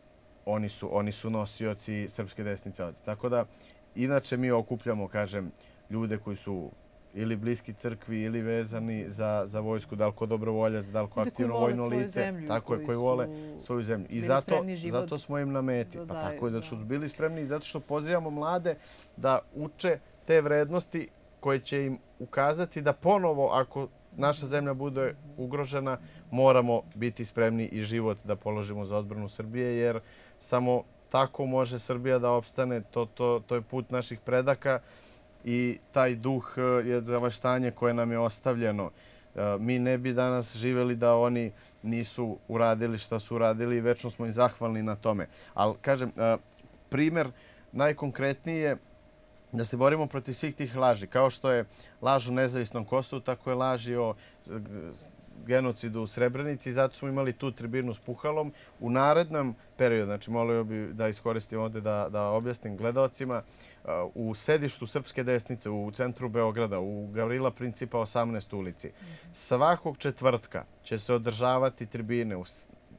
Oni su nosioci srpske desnice ovde. Tako da, inače mi okupljamo, kažem, ljude koji su ili bliski crkvi ili vezani za vojsku, da li ko dobrovoljac, da li ko aktivno vojno lice. Tako je, koji vole svoju zemlju. I zato smo im na meti. Pa tako je, zato što su bili spremni i zato što pozivamo mlade da uče te vrednosti koje će im ukazati da ponovo, ako naša zemlja bude ugrožena, moramo biti spremni i život da položimo za odbranu Srbije, jer samo tako može Srbija da opstane. To je put naših predaka i taj duh je zavaštanje koje nam je ostavljeno. Mi ne bi danas živjeli da oni nisu uradili šta su uradili i večno smo im zahvalni na tome. Ali, kažem, primer najkonkretniji je da se borimo protiv svih tih laži. Kao što je laž o nezavisnom Kosovu, tako je laž i o genocidu u Srebrenici. Zato smo imali tu tribinu s Puhalom. U narednom periodu, znači molio bih da iskoristim ovdje da objasnim gledalcima, u sedištu Srpske desnice u centru Beograda, u Gavrila Principa 18 ulici, svakog četvrtka će se održavati tribine u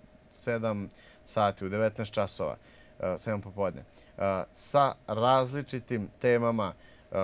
7 sati, u 19 časova, 7 popodne, sa različitim temama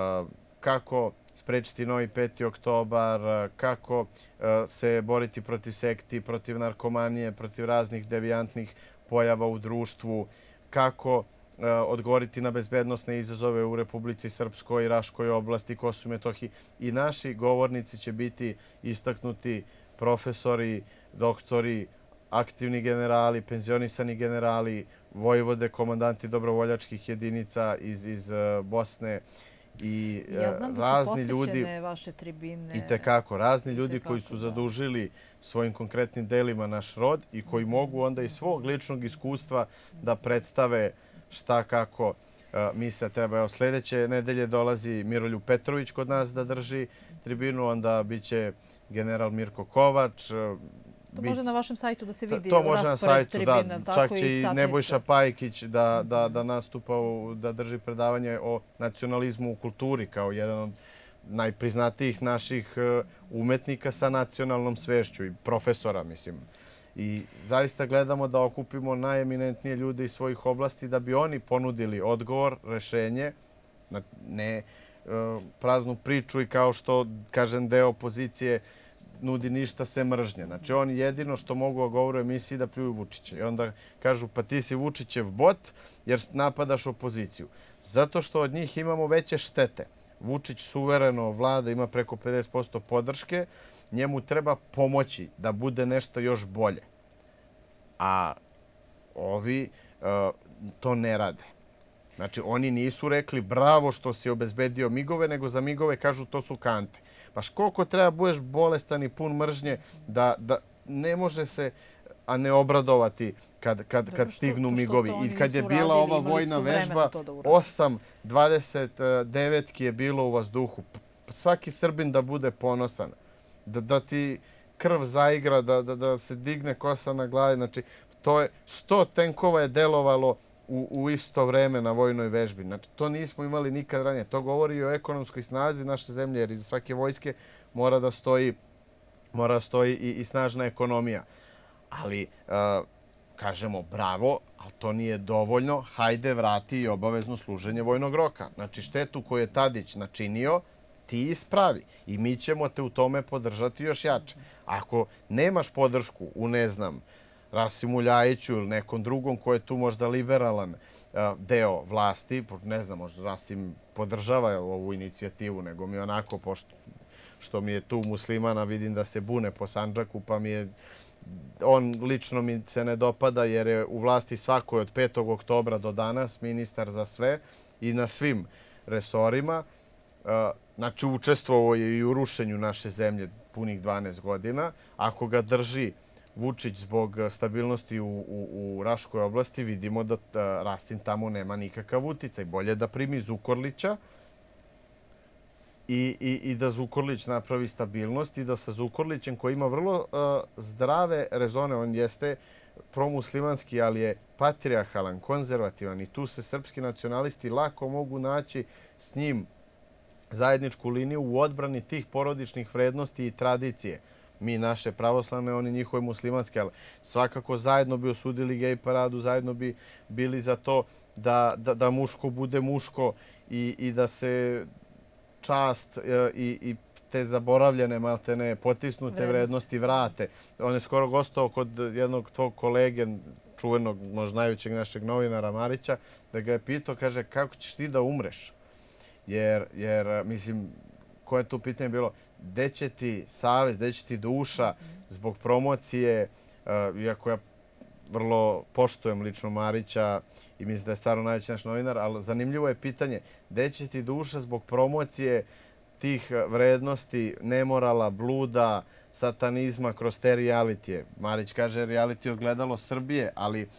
kako sprečiti novi 5. oktobar, kako se boriti protiv sekti, protiv narkomanije, protiv raznih devijantnih pojava u društvu, kako odgovoriti na bezbednosne izazove u Republici Srpskoj i Raškoj oblasti, Kosovu i Metohiji. I naši govornici će biti istaknuti profesori, doktori, aktivni generali, penzionisani generali, vojvode, komandanti dobrovoljačkih jedinica iz Bosne i razni ljudi. Ja znam da su posvećene vaše tribine. I tekako, razni ljudi koji su zadužili svojim konkretnim delima naš rod i koji mogu onda iz svog ličnog iskustva da predstave šta, kako misija treba. Evo, sljedeće nedelje dolazi Miroljub Petrović kod nas da drži tribinu, onda biće general Mirko Kovač. To može na vašem sajtu da se vidi to može na sajtu, tribina. Da. Čak će i Nebojša Pajkić da nastupa, da drži predavanje o nacionalizmu u kulturi kao jedan od najpriznatijih naših umetnika sa nacionalnom svešću i profesora, mislim. I zaista gledamo da okupimo najeminentnije ljude iz svojih oblasti da bi oni ponudili odgovor, rešenje, ne praznu priču i kao što, kažem, deo opozicije nudi ništa se mržnje. Znači, oni jedino što mogu da govore u emisiji da pljuju Vučića. I onda kažu, pa ti si Vučićev bot jer napadaš opoziciju. Zato što od njih imamo veće štete. Vučić suvereno vlada, ima preko 50% podrške. Njemu treba pomoći da bude nešto još bolje. A ovi to ne rade. Znači, oni nisu rekli bravo što si obezbedio migove, nego za migove kažu to su kante. Baš koliko treba budeš bolestan i pun mržnje da ne može se a ne obradovati kad stignu migovi. I kad je bila ova vojna vežba, 8.29 je bilo u vazduhu. Svaki Srbin da bude ponosan, da ti krv zaigra, da se digne kosa na glavi. Znači, to je 100 tenkova je delovalo u isto vreme na vojnoj vežbi. Znači, to nismo imali nikad ranije. To govori i o ekonomskoj snazi naše zemlje, jer iza svake vojske mora da stoji i snažna ekonomija. Ali, kažemo, bravo, ali to nije dovoljno. Hajde, vrati i obavezno služenje vojnog roka. Znači, štetu koju je Tadić načinio, ti ispravi i mi ćemo te u tome podržati još jače. Ako nemaš podršku u, ne znam, Rasimu Ljajiću ili nekom drugom ko je tu možda liberalan deo vlasti, ne znam, možda Rasim podržava ovu inicijativu, nego mi onako, što mi je tu muslimana, vidim da se bune po Sandžaku, pa on lično mi se ne dopada jer je u vlasti svakoj od 5. oktobra do danas ministar za sve i na svim resorima. Znači, učestvovao je i u rušenju naše zemlje punih 12 godina. Ako ga drži Vučić zbog stabilnosti u Raškoj oblasti, vidimo da Rasim tamo nema nikakav uticaj. Bolje da primi Zukorlića i da Zukorlić napravi stabilnost i da sa Zukorlićem, koji ima vrlo zdrave rezone, on jeste promuslimanski, ali je patrijarhalan, konzervativan i tu se srpski nacionalisti lako mogu naći s njim zajedničku liniju u odbrani tih porodičnih vrednosti i tradicije. Mi naše pravoslavne, oni njihove muslimanske, ali svakako zajedno bi osudili gej paradu, zajedno bi bili za to da muško bude muško i da se čast i te zaboravljene, maltene, potisnute vrednosti vrate. On je skoro gostao kod jednog tvog kolege, čuvenog, možda najvećeg našeg novinara Marića, da ga je pitao, kaže, kako ćeš ti da umreš? Jer, mislim, koje je tu pitanje bilo, gde će ti savest, gde će ti duša zbog promocije, iako ja vrlo poštujem lično Marića i mislim da je stvarno najveći naš novinar, ali zanimljivo je pitanje, gde će ti duša zbog promocije tih vrednosti, nemorala, bluda, satanizma kroz te realitije. Marić kaže reality ogledalo Srbije, ali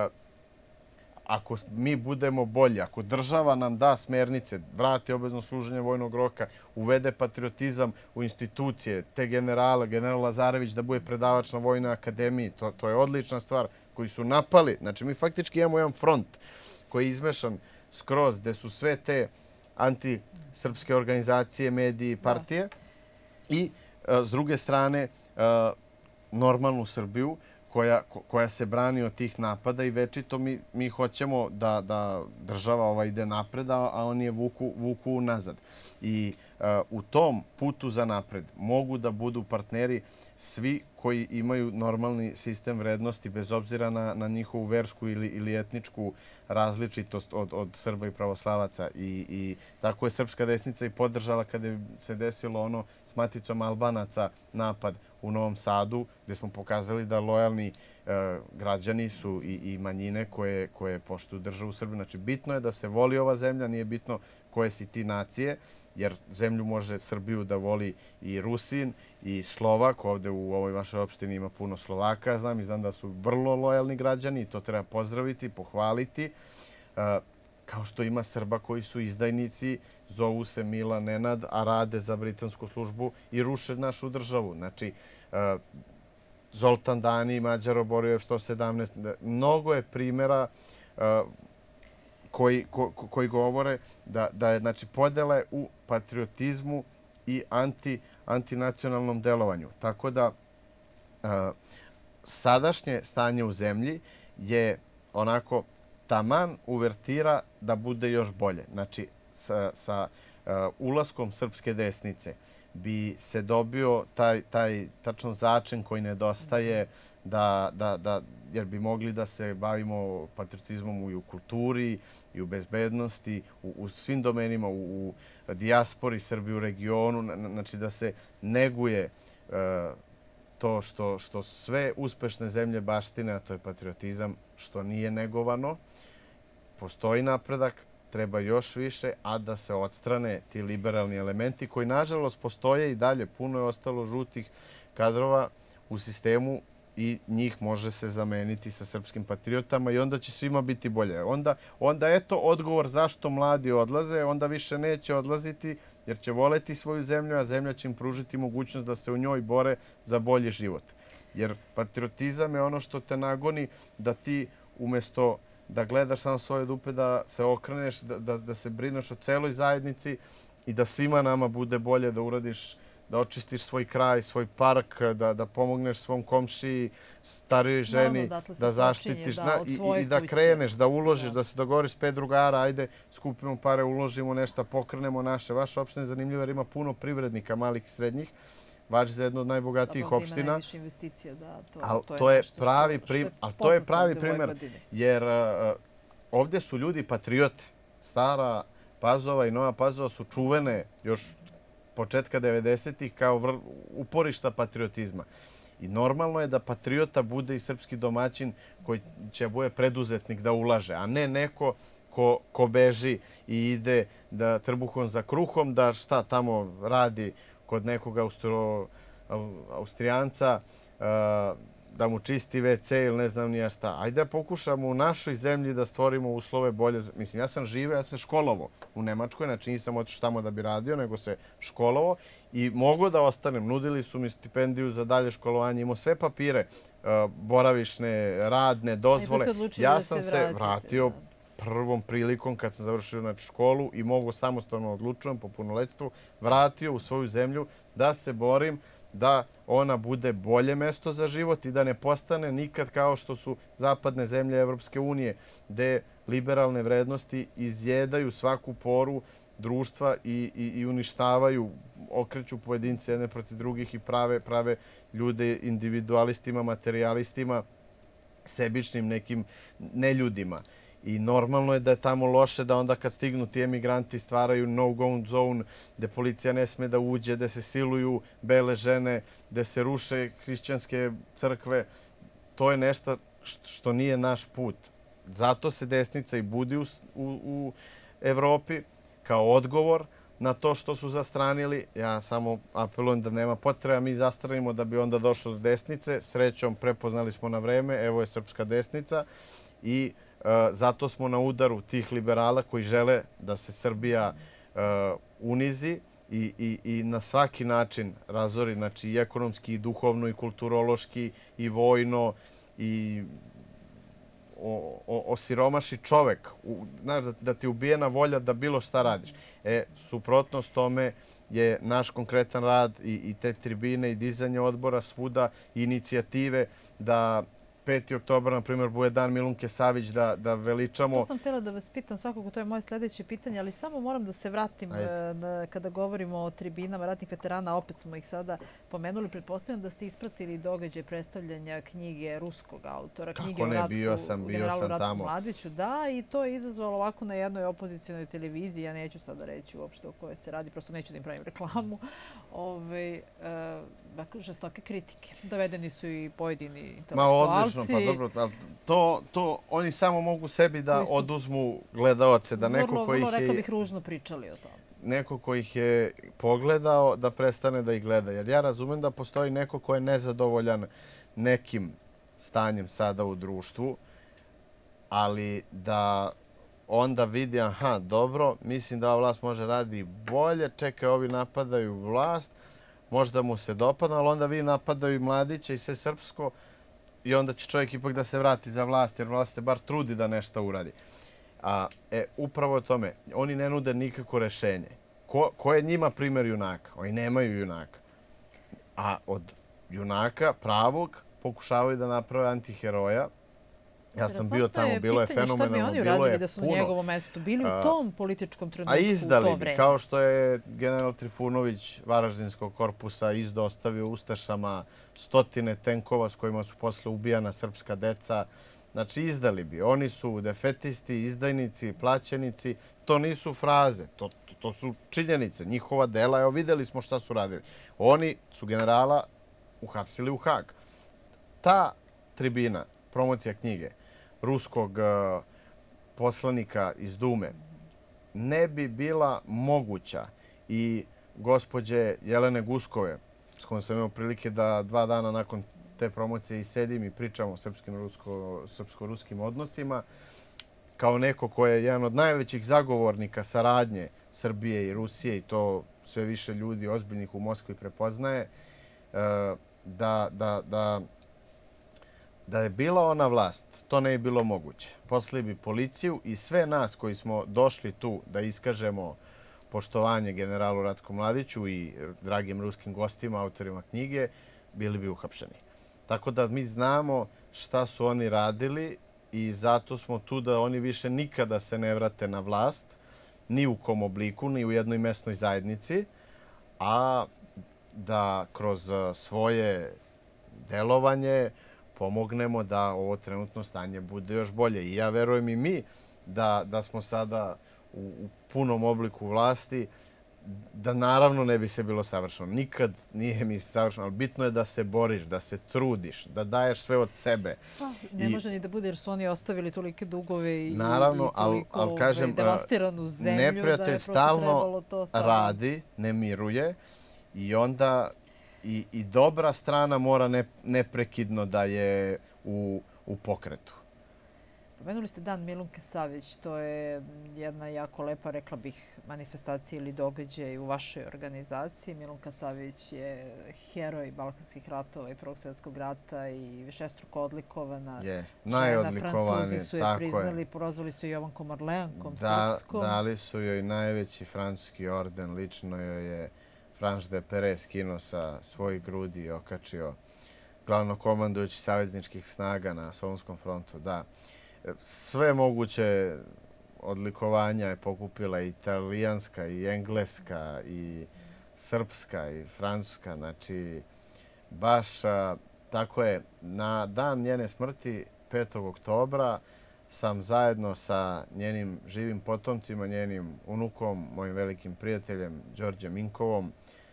ako mi budemo bolji, ako država nam da smernice, vrati obavezno služenje vojnog roka, uvede patriotizam u institucije, te general Lazarević da bude predavač na Vojnoj akademiji, to je odlična stvar, koji su napali. Znači, mi faktički imamo jedan front koji je izmešan skroz, gde su sve te antisrpske organizacije, mediji, partije i s druge strane normalnu Srbiju koja se brani od tih napada i večito mi hoćemo da država ova ide napred, a oni je vuku nazad. I u tom putu za napred mogu da budu partneri svi koji imaju normalni sistem vrednosti bez obzira na njihovu versku ili etničku različitost od Srba i pravoslavaca. I tako je srpska desnica i podržala kada se desilo ono s Maticom Albanaca napad u Novom Sadu, gde smo pokazali da lojalni građani su i manjine koje poštuju državu Srbiju. Znači, bitno je da se voli ova zemlja, nije bitno koje si ti nacije, jer zemlju može Srbiju da voli i Rusin i Slovak. Ovde u ovoj vašoj opštini ima puno Slovaka, znam, i znam da su vrlo lojalni građani i to treba pozdraviti, pohvaliti. Kao što ima Srba koji su izdajnici, zovu se Mila, Nenad, a rade za britansku službu i ruše našu državu. Znači, Zoltan Dani, Mađar oborio F-117. Mnogo je primjera koji govore da je, znači, podela u patriotizmu i antinacionalnom delovanju. Tako da sadašnje stanje u zemlji je onako taman uvertira da bude još bolje. Znači, sa ulaskom srpske desnice bi se dobio taj tačno začin koji nedostaje, jer bi mogli da se bavimo patriotizmom i u kulturi, i u bezbednosti, u svim domenima, u dijaspori Srbije, u regionu, znači da se neguje to što sve uspešne zemlje baštine, a to je patriotizam, što nije negovano. Postoji napredak, treba još više, a da se odstrane ti liberalni elementi koji, nažalost, postoje i dalje. Puno je ostalo žutih kadrova u sistemu i njih može se zameniti sa srpskim patriotama i onda će svima biti bolje. Onda eto odgovor zašto mladi odlaze, onda više neće odlaziti jer će voleti svoju zemlju, a zemlja će im pružiti mogućnost da se u njoj bore za bolji život. Jer patriotizam je ono što te nagoni da ti umjesto da gledaš samo svoje dupe, da se okreneš, da se brineš o celoj zajednici i da svima nama bude bolje, da uradiš da očistiš svoj kraj, svoj park, da pomogneš svom komšiji, starijoj ženi, da zaštitiš i da kreneš, da uložiš, da se dogovoriš s 5 drugara, ajde, skupimo pare, uložimo nešto, pokrenemo naše. Vaša opština je zanimljiva jer ima puno privrednika, malih i srednjih. Važi za jednu od najbogatijih opština. Ima najviše investicija, da. Ali to je pravi primjer, jer ovdje su ljudi patriote. Stara Pazova i Nova Pazova su čuvene još početka 90-ih kao uporišta patriotizma. I normalno je da patriota bude i srpski domaćin koji će bude preduzetnik da ulaže, a ne neko ko beži i ide da trbuhom za kruhom, da šta tamo radi kod nekog Austrijanca, da mu čisti WC ili ne znam nija šta. Ajde da pokušamo u našoj zemlji da stvorimo uslove bolje. Mislim, ja sam živeo, ja sam školovao u Nemačkoj, znači nisam otišao tamo da bi radio, nego se školovao i mogu da ostanem. Nudili su mi stipendiju za dalje školovanje, imao sve papire, boravišne, radne, dozvole. Ja sam se vratio prvom prilikom kad sam završio školu i mogu samostalno odlučujem po punoletstvu, vratio u svoju zemlju da se borim da ona bude bolje mesto za život i da ne postane nikad kao što su zapadne zemlje Evropske unije, gde liberalne vrednosti izjedaju svaku poru društva i uništavaju, okreću pojedince jedne protiv drugih i prave ljude individualistima, materialistima, sebičnim nekim neljudima. I normalno je da je tamo loše da onda kad stignu ti emigranti stvaraju no-go zone, gde policija ne sme da uđe, gde se siluju bele žene, gde se ruše hrišćanske crkve. To je nešto što nije naš put. Zato se desnica i budi u Evropi kao odgovor na to što su zastranili. Ja samo apelujem da nema potreba, mi zastranimo da bi onda došlo do desnice. Srećom, prepoznali smo na vreme, evo je srpska desnica i zato smo na udaru tih liberala koji žele da se Srbija unizi i na svaki način razori, znači i ekonomski, i duhovno, i kulturološki, i vojno, i osiromaši čovek. Znaš, da ti ubijena volja da bilo šta radiš. Suprotnost tome je naš konkretan rad i te tribine i dizanje odbora svuda, inicijative da 5. oktobar, na primjer, bude dan Milunke Savić, da veličamo... To sam htjela da vas pitam, svakako to je moje sljedeće pitanje, ali samo moram da se vratim kada govorimo o tribinama ratnih veterana, opet smo ih sada pomenuli. Pretpostavljam da ste ispratili događaj predstavljanja knjige ruskog autora, knjige o generalu Ratku Mladiću. Da, i to je izazvalo ovako na jednoj opozicijalnoj televiziji, ja neću sada reći uopšte o kojoj se radi, prosto neću da im pravim reklamu, žestoke kritike. Dovedeni su i pojedini intelektualci. Pa dobro, to oni samo mogu sebi da oduzmu gledaoce. Vrlo, rekla bih, ružno pričali o tome. Neko ko ih je pogledao da prestane da ih gleda. Jer ja razumem da postoji neko ko je nezadovoljan nekim stanjem sada u društvu, ali da onda vidi, aha, dobro, mislim da ova vlast može radi bolje, čekaj, ovi napadaju vlast, možda mu se dopadne, ali onda vi napadaju i Mladića i sve srpsko i onda će čovjek ipak da se vrati za vlast, jer vlast se bar trudi da nešto uradi. Upravo o tome, oni ne nude nikako rešenje. Ko je njima primjer junaka? Oni nemaju junaka. A od junaka pravog pokušavaju da naprave antiheroja. Ja sam bio tamo, bilo je fenomenalno, bilo je puno. Šta bi oni uradili da su na njegovom mestu? Bili u tom političkom trenutku, u to vreme? A izdali bi, kao što je general Trifunović Varaždinskog korpusa izdostavio Ustašama 100 tenkova s kojima su posle ubijana srpska deca. Znači, izdali bi. Oni su defetisti, izdajnici, plaćenici. To nisu fraze, to su činjenice. Njihova dela, evo videli smo šta su radili. Oni su generala uhapsili u Hag. Ta tribina, promocija knjige ruskog poslanika iz Dume ne bi bila moguća i gospođe Jelene Guskove, s kojom sam imao prilike da 2 dana nakon te promocije i sedim i pričam o srpsko-ruskim odnosima, kao neko ko je jedan od najvećih zagovornika saradnje Srbije i Rusije, i to sve više ljudi ozbiljnih u Moskvi prepoznaje, da je bila ona vlast, to ne bi bilo moguće. Poslali bi policiju i sve nas koji smo došli tu da iskažemo poštovanje generalu Ratku Mladiću i dragim ruskim gostima, autorima knjige, bili bi uhapšeni. Tako da mi znamo šta su oni radili i zato smo tu da oni više nikada se ne vrate na vlast, ni u kom obliku, ni u jednoj mesnoj zajednici, a da kroz svoje delovanje pomognemo da ovo trenutno stanje bude još bolje. I ja verujem i mi da smo sada u punom obliku vlasti, da naravno ne bi se bilo savršeno. Nikad nije mi savršeno, ali bitno je da se boriš, da se trudiš, da daješ sve od sebe. Ne može ni da bude jer su oni ostavili tolike dugove i toliko devastiranu zemlju. Neprijatelj stalno radi, ne miruje i onda i dobra strana mora neprekidno da je u pokretu. Pomenuli ste Dan Milunke Savić. To je jedna jako lepa, rekla bih, manifestacija ili događaj u vašoj organizaciji. Milunka Savić je heroj Balkanskih ratova i Prvog svjetskog rata i višestruko odlikovana. Jest, najodlikovaniji, Francuzi su je priznali, prozvali su Jovankom Orleankom, srpskom. Dali su joj najveći francuski orden. Lično joj je Franš de Perez skinuo sa svojih grudi i okačio glavnokomandujući savezničkih snaga na Solunskom frontu. Da. Sve moguće odlikovanja je pokupila i italijanska, i engleska, i srpska, i francuska. Znači, baš tako je. Na dan njene smrti, 5. oktobra, sam zajedno sa njenim živim potomcima, njenim unukom, mojim velikim prijateljem, Đorđem Minkovom,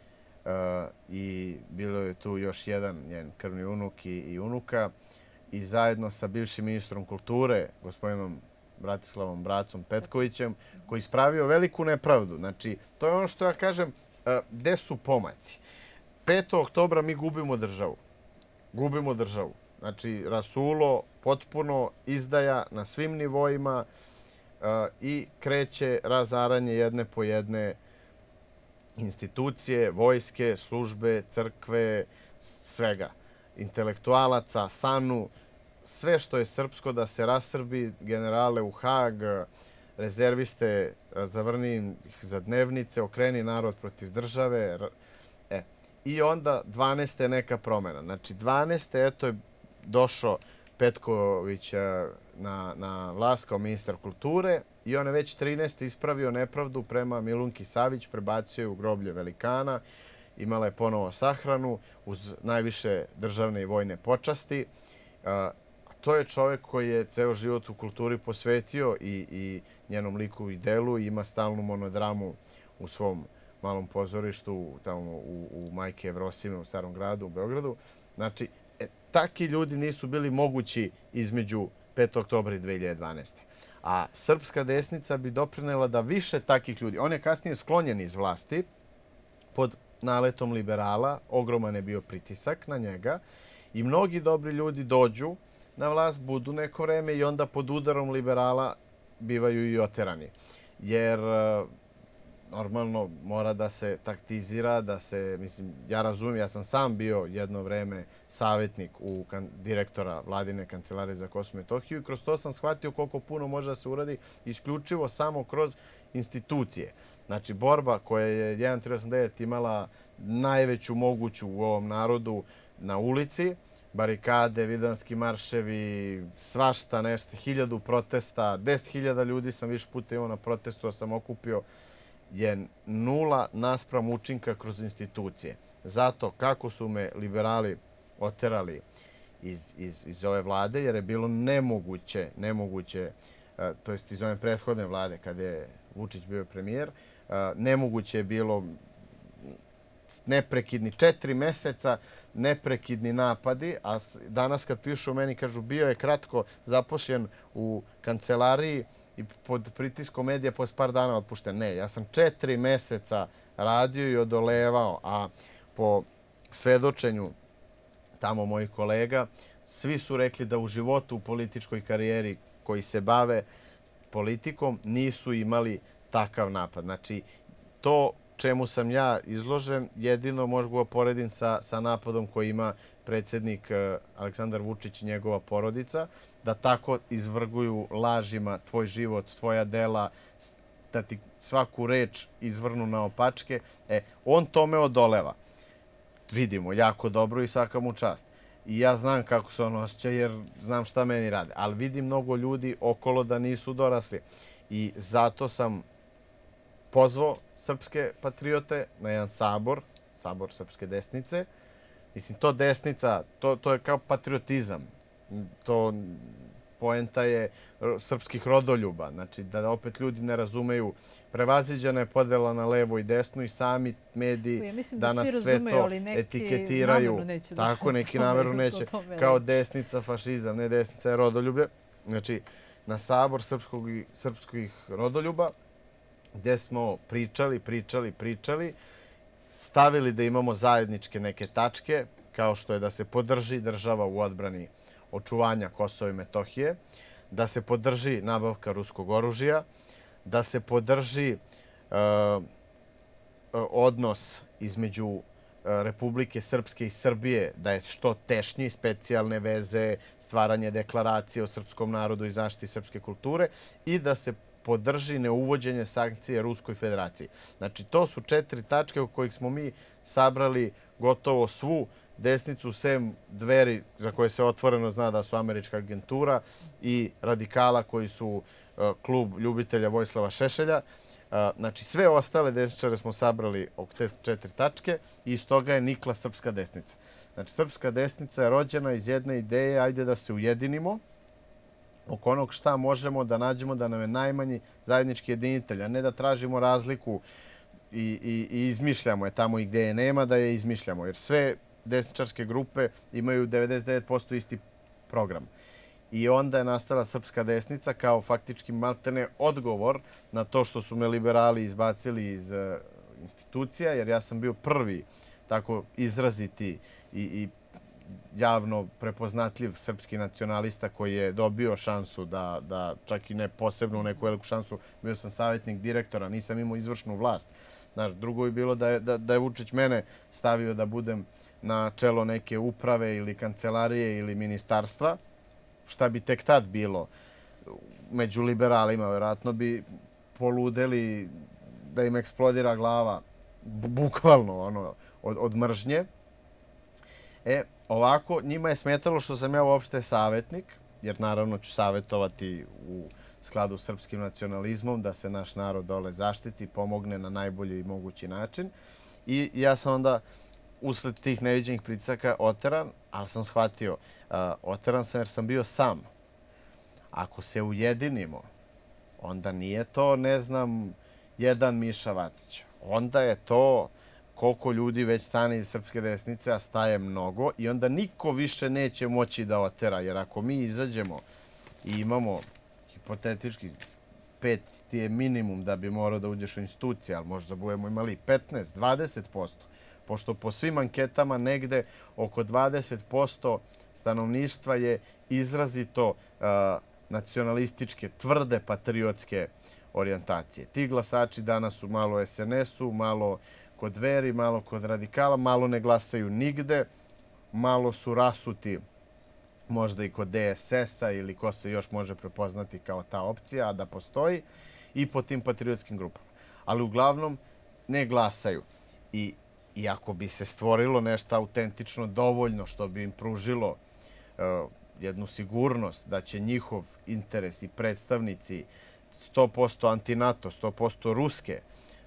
i bilo je tu još jedan njen krvni unuk i unuka, i zajedno sa bivšim ministrom kulture, gospodinom Bratislavom Bracom Petkovićem, koji ispravio veliku nepravdu. Znači, to je ono što ja kažem, gde su pomaci. 5. oktobra mi gubimo državu. Gubimo državu. Znači, rasulo, potpuno izdaja na svim nivoima i kreće razaranje jedne po jedne institucije, vojske, službe, crkve, svega. Intelektualaca, SANU, sve što je srpsko da se rasrbi, generale u Hag, rezerviste, zavrni ih za dnevnice, okreni narod protiv države. I onda 12. je neka promjena. Znači 12. eto je došao Petković na vlast kao ministar kulture i on je već 13. ispravio nepravdu prema Milunki Savić, prebacio je u groblje velikana, imala je ponovo sahranu uz najviše državne i vojne počasti. To je čovjek koji je ceo život u kulturi posvetio i njenom liku i delu i ima stalnu monodramu u svom malom pozorištu tamo u Majke Evrosime u Starom gradu u Beogradu. Znači, taki ljudi nisu bili mogući između 5. oktobra i 2012. A srpska desnica bi doprinela da više takih ljudi, on je kasnije sklonjen iz vlasti pod naletom liberala, ogroman je bio pritisak na njega i mnogi dobri ljudi dođu na vlast, budu neko vreme i onda pod udarom liberala bivaju i oterani. Jer normalno mora da se taktizira, da se, mislim, ja razumijem, ja sam sam bio jedno vreme savjetnik u direktora Vladine kancelarije za Kosovo i Metohiju i kroz to sam shvatio koliko puno može da se uradi isključivo samo kroz institucije. Znači, borba koja je 1389 imala najveću moguću u ovom narodu na ulici, barikade, vidanski marševi, svašta nešto, 1000 protesta, 10.000 ljudi sam više puta imao na protestu, a sam okupio, je 0 naspram učinka kroz institucije. Zato kako su me liberali oterali iz ove vlade, jer je bilo nemoguće, to jest iz ove prethodne vlade kada je Vučić bio premijer, nemoguće je bilo neprekidni 4 meseca, neprekidni napadi, a danas kad pišu o meni kažu bio je kratko zapošljen u kancelariji i pod pritiskom medija posle par dana otpušten. Ne, ja sam 4 meseca radio i odolevao, a po svedočenju tamo mojih kolega, svi su rekli da u životu, u političkoj karijeri koji se bave politikom, nisu imali takav napad. Znači, to čemu sam ja izložen, jedino možemo ga poredim sa napadom koji ima predsjednik Aleksandar Vučić i njegova porodica, da tako izvrguju lažima tvoj život, tvoja dela, da ti svaku reč izvrnu na opačke. On tome odoleva. Vidimo jako dobro i svaka mu čast. I ja znam kako se on osjeća jer znam šta meni rade. Ali vidim mnogo ljudi okolo da nisu dorasli. I zato sam pozvao srpske patriote na jedan sabor srpske desnice. Mislim, to desnica, to je kao patriotizam. To poenta je srpskih rodoljuba. Znači, da opet ljudi ne razumeju. Prevaziđena je podela na levo i desnu i sami mediji danas sve to etiketiraju. Tako, neki namerno neće. Kao desnica, fašizam, ne desnica je rodoljublje. Znači, na sabor srpskih rodoljuba gde smo pričali, stavili da imamo zajedničke neke tačke, kao što je da se podrži država u odbrani očuvanja Kosova i Metohije, da se podrži nabavka ruskog oružja, da se podrži odnos između Republike Srpske i Srbije, da je što tešnji, specijalne veze, stvaranje deklaracije o srpskom narodu i zaštiti srpske kulture i da se podrži neuvođenje sankcije Ruskoj federaciji. Znači, to su 4 tačke u kojih smo mi sabrali gotovo svu desnicu, sem Dveri, za koje se otvoreno zna da su američka agentura, i radikala koji su klub ljubitelja Vojislava Šešelja. Znači, sve ostale desničare smo sabrali oko te 4 tačke i iz toga je nikla srpska desnica. Znači, srpska desnica je rođena iz jedne ideje, ajde da se ujedinimo oko onog šta možemo da nađemo da nam je najmanji zajednički jedinitelj, a ne da tražimo razliku i izmišljamo je tamo i gdje je nema, da je izmišljamo. Jer sve desničarske grupe imaju 99% isti program. I onda je nastala srpska desnica kao faktički maltene odgovor na to što su me liberali izbacili iz institucija, jer ja sam bio prvi tako izraziti i javno prepoznatljiv srpski nacionalista koji je dobio šansu da čak i ne posebno neku veliku šansu, bio sam savjetnik direktora, nisam imao izvršnu vlast. Znaš, drugo je bilo da je Vučić mene stavio da budem na čelo neke uprave ili kancelarije ili ministarstva, šta bi tek tad bilo među liberalima, vjerojatno bi poludeli da im eksplodira glava, bukvalno od mržnje. Ovako, njima je smetalo što sam ja uopšte savjetnik, jer naravno ću savjetovati u skladu s srpskim nacionalizmom da se naš narod dole zaštiti, pomogne na najbolji mogući način. I ja sam onda usled tih neviđenih pritisaka oteran, ali sam shvatio, oteran sam jer sam bio sam. Ako se ujedinimo, onda nije to, ne znam, jedan Miša Vacić. Onda je to koliko ljudi već stane iz srpske desnice, a staje mnogo, i onda niko više neće moći da otera. Jer ako mi izađemo i imamo hipotetički 5 ti je minimum da bi morao da uđeš u institucije, ali možda budemo imali 15-20%. Pošto po svim anketama negde oko 20% stanovništva je izrazito nacionalističke, tvrde patriotske orijentacije. Ti glasači danas su malo SNS-u, malo kod Dveri, malo kod radikala, malo ne glasaju nigde, malo su rasuti možda i kod DSS-a ili ko se još može prepoznati kao ta opcija, a da postoji, i po tim patriotskim grupama. Ali uglavnom ne glasaju. I ako bi se stvorilo nešto autentično dovoljno što bi im pružilo jednu sigurnost da će njihov interes i predstavnici 100% anti-NATO, 100% ruske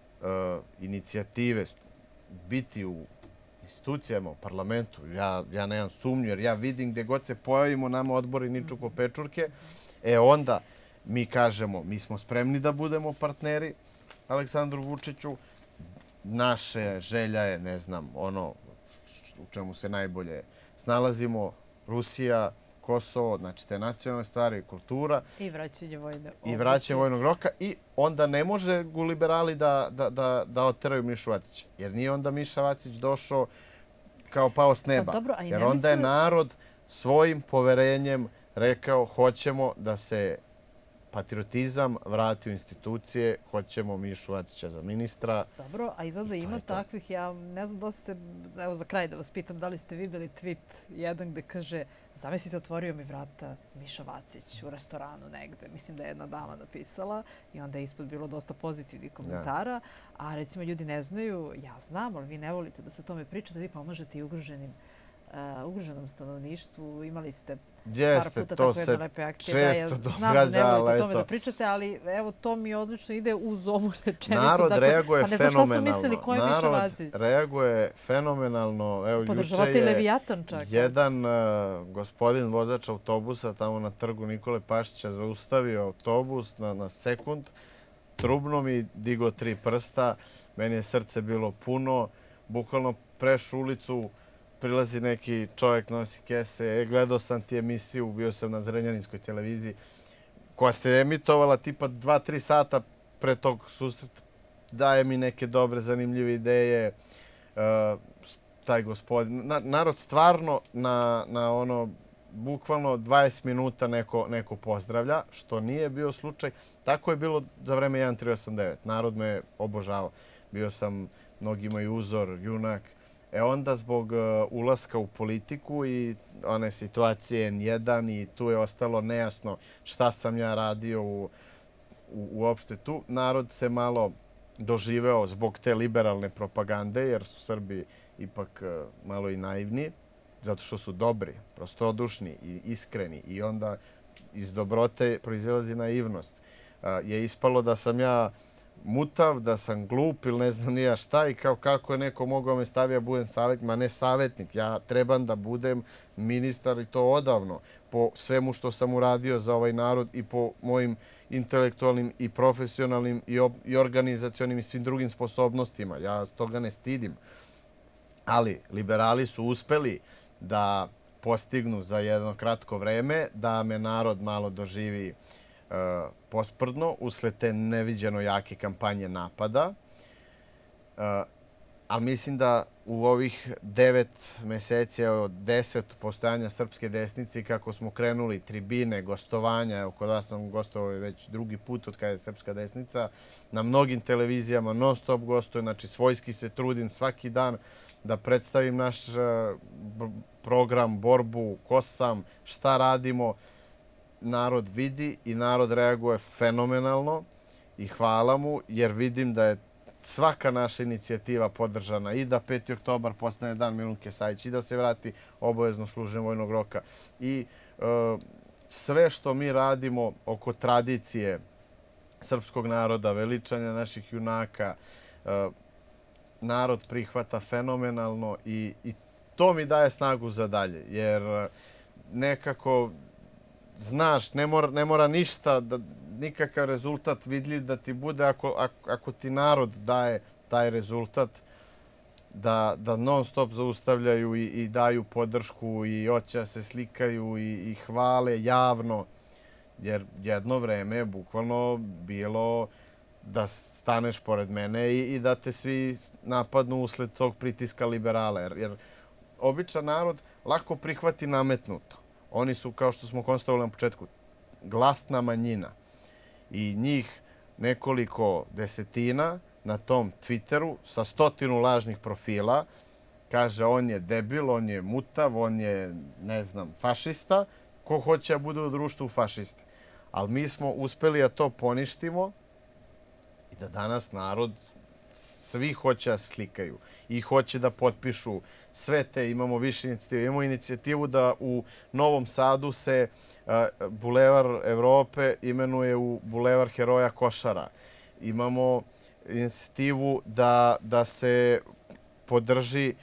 inicijative biti u institucijama, u parlamentu, ja nemam sumnju, jer ja vidim gdje god se pojavimo, nama odbori niču ko pečurke, onda mi kažemo, mi smo spremni da budemo partneri Aleksandru Vučiću. Naše želja je, ne znam, ono u čemu se najbolje snalazimo, Rusija, Kosovo, znači te nacionalne stvari, kultura. I vraćanje vojne obuke. I vraćanje vojnog roka. I onda ne može liberali da oteraju Mišu Vacića. Jer nije onda Miša Vacić došao kao pao s neba. Jer onda je narod svojim poverenjem rekao hoćemo da se patriotizam vrati u institucije, hoćemo Mišu Atića za ministra. Dobro, a izgleda ima takvih, ja ne znam da li ste, evo za kraj da vas pitam, da li ste videli tweet jedan gde kaže zamislite, otvorio mi vrata Miša Vacić u restoranu negde. Mislim da je jedna dama napisala i onda je ispod bilo dosta pozitivnih komentara. A recimo ljudi ne znaju, ja znam, ali vi ne volite da se o tome priča, da vi pomažete i ugroženom stanovništvu. Imali ste par puta tako jedne lepe akcije. Često događa, znam da ne volite o tome da pričate, ali evo to mi odlično ide uz ovu rečenicu. Narod reaguje fenomenalno. Pa ne znam šta su mislili, ko je Miša Vacić? Narod reaguje fenomenalno. Podržavate i Levijatan čak. Jedan gospodin vozač autobusa tamo na trgu Nikole Pašića zaustavio autobus na sekund, trubno mi digo 3 prsta, meni je srce bilo puno, bukvalno preš ulicu, prilazi neki čovjek, nosi kese, gledao sam ti emisiju, bio sam na Zrenjaninskoj televiziji, koja se emitovala tipa 2-3 sata pre tog susreta, daje mi neke dobre, zanimljive ideje, taj gospodin. Narod stvarno na ono, bukvalno 20 minuta neko pozdravlja, što nije bio slučaj. Tako je bilo za vreme 1389. Narod me obožavao. Bio sam mnogima i uzor, junak. Onda zbog ulaska u politiku i one situacije N1 i tu je ostalo nejasno šta sam ja radio uopšte tu. Narod se malo doživeo zbog te liberalne propagande, jer su Srbi ipak malo i naivni, zato što su dobri, prostodušni i iskreni i onda iz dobrote proizilazi naivnost. Je ispalo da sam ja mutav, da sam glup ili ne znam nija šta i kako je neko mogao me staviti da budem savjetnik, ma ne savjetnik, ja trebam da budem ministar i to odavno po svemu što sam uradio za ovaj narod i po mojim intelektualnim i profesionalnim i organizacionim i svim drugim sposobnostima. Ja toga ne stidim. Ali liberali su uspeli da postignu za jedno kratko vreme da me narod malo doživi posprdno usled te neviđeno jake kampanje napada. Ali mislim da u ovih 9 meseci od 10 postojanja srpske desnice i kako smo krenuli tribine, gostovanja, evo kod vas sam gostovao već drugi put od kada je srpska desnica, na mnogim televizijama non stop gostujem, znači svojski se trudim svaki dan da predstavim naš program, borbu, ko sam, šta radimo. Narod vidi i narod reaguje fenomenalno i hvala mu, jer vidim da je svaka naša inicijativa podržana i da 5. oktobar postane dan Milunke Savić i da se vrati obavezno služenje vojnog roka. I sve što mi radimo oko tradicije srpskog naroda, veličanja naših junaka, narod prihvata fenomenalno i to mi daje snagu za dalje, jer nekako znaš, ne mora ništa, nikakav rezultat vidljiv da ti bude ako ti narod daje taj rezultat, da non stop zaustavljaju i daju podršku i hoće da se slikaju i hvale javno. Jer jedno vreme je bukvalno bilo da staneš pored mene i da te svi napadnu usled tog pritiska liberala. Jer običan narod lako prihvati nametnuto. Oni su, kao što smo konstatovali na početku, glasna manjina. I njih nekoliko desetina na tom Twitteru sa 100 lažnih profila kaže on je debil, on je mutav, on je, ne znam, fašista. Ko hoće da bude u društvu fašiste. Ali mi smo uspeli da to poništimo i da danas narod svi hoće da slikaju i hoće da potpišu sve te, imamo više inicijative. Imamo inicijativu da u Novom Sadu se Bulevar Evrope imenuje u Bulevar Heroja Košara. Imamo inicijativu da se podrži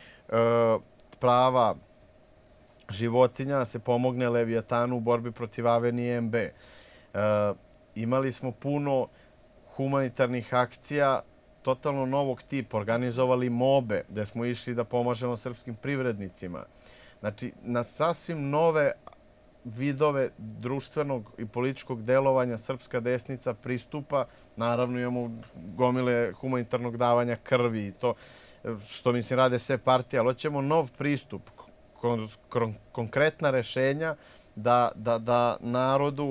prava životinja, da se pomogne Levijatanu u borbi protiv Avenije MB. Imali smo puno humanitarnih akcija totalno novog tipa, organizovali mobe gde smo išli da pomažemo srpskim privrednicima. Znači, na sasvim nove vidove društvenog i političkog delovanja srpska desnica pristupa. Naravno, imamo gomile humanitarnog davanja krvi i to što, mislim, rade sve partije, ali hoćemo nov pristup, konkretna rešenja da narodu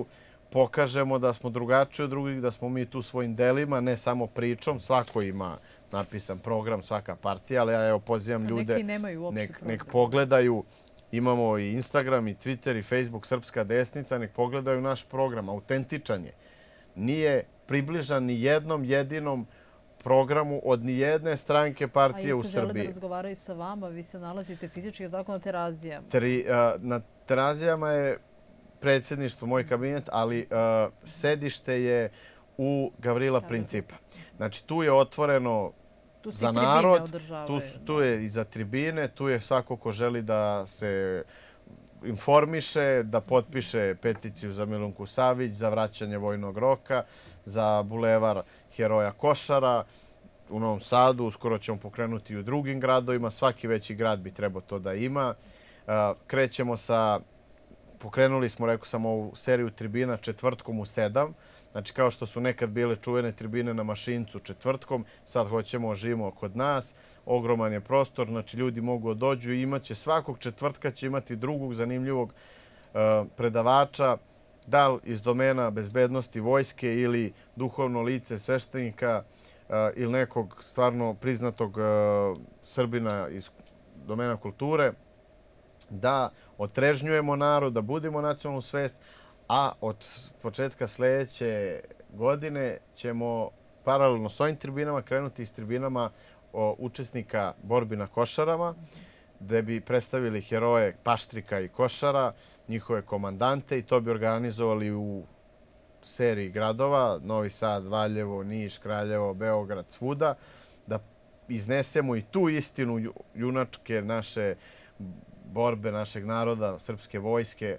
pokažemo da smo drugačiji od drugih, da smo mi tu svojim delima, ne samo pričom. Svako ima napisan program, svaka partija, ali ja evo pozivam ljude, Neki nemaju uopšte nek program. pogledaju. Imamo i Instagram, i Twitter, i Facebook Srpska desnica, nek pogledaju naš program. Autentičan je. Nije približan ni jednom jedinom programu od nijedne stranke partije u A i ako žele da Srbiji. razgovaraju sa vama, vi se nalazite fizički odako na Terazijama. Na Terazijama je predsjedništvo, moj kabinet, ali sedište je u Gavrila Principa. Znači, tu je otvoreno za narod, tu je i za tribine, tu je svako ko želi da se informiše, da potpiše peticiju za Milunku Savić, za vraćanje vojnog roka, za bulevar Heroja Košara u Novom Sadu. Uskoro ćemo pokrenuti i u drugim gradovima. Svaki veći grad bi trebao to da ima. Krećemo pokrenuli smo, rekao sam, ovu seriju tribina četvrtkom u 7. Znači, kao što su nekad bile čuvene tribine na Mašincu četvrtkom, sad hoćemo, živimo kod nas. Ogroman je prostor, znači ljudi mogu dođu i imaće svakog četvrtka će imati drugog zanimljivog predavača, da li iz domena bezbednosti vojske ili duhovno lice sveštenika ili nekog stvarno priznatog Srbina iz domena kulture, da otrežnjujemo narod, da budemo nacionalnu svest, a od početka sljedeće godine ćemo paralelno s ovim tribinama krenuti s tribinama učesnika borbi na Košarama, gde bi predstavili heroje Paštrika i Košara, njihove komandante, i to bi organizovali u seriji gradova, Novi Sad, Valjevo, Niš, Kraljevo, Beograd, svuda, da iznesemo i tu istinu junačke naše borbe našeg naroda, srpske vojske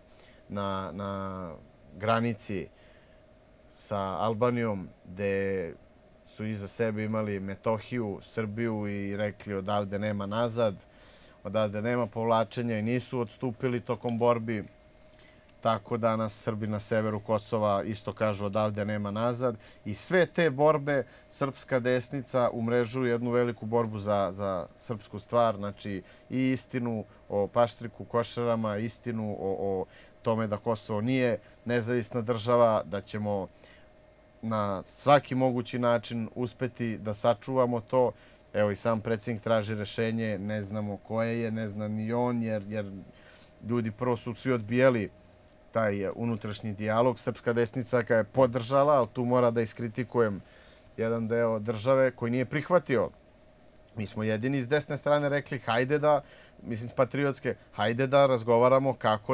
na granici sa Albanijom, gde su iza sebe imali Metohiju, Srbiju i rekli odavde nema nazad, odavde nema povlačenja i nisu odstupili tokom borbi. Tako danas Srbi na severu Kosova isto kažu odavde nema nazad. I sve te borbe Srpska desnica umrežuju jednu veliku borbu za srpsku stvar. Znači i istinu o Paštriku, Košarama, istinu o tome da Kosovo nije nezavisna država, da ćemo na svaki mogući način uspeti da sačuvamo to. Evo i sam predsjednik traži rešenje, ne znamo koje je, ne zna ni on, jer ljudi prvo su svi odbijali taj unutrašnji dijalog. Srpska desnica ga je podržala, ali tu mora da iskritikujem jedan deo države koji nije prihvatio. Mi smo jedini iz desne strane rekli, hajde da, mislim s patriotske, hajde da razgovaramo kako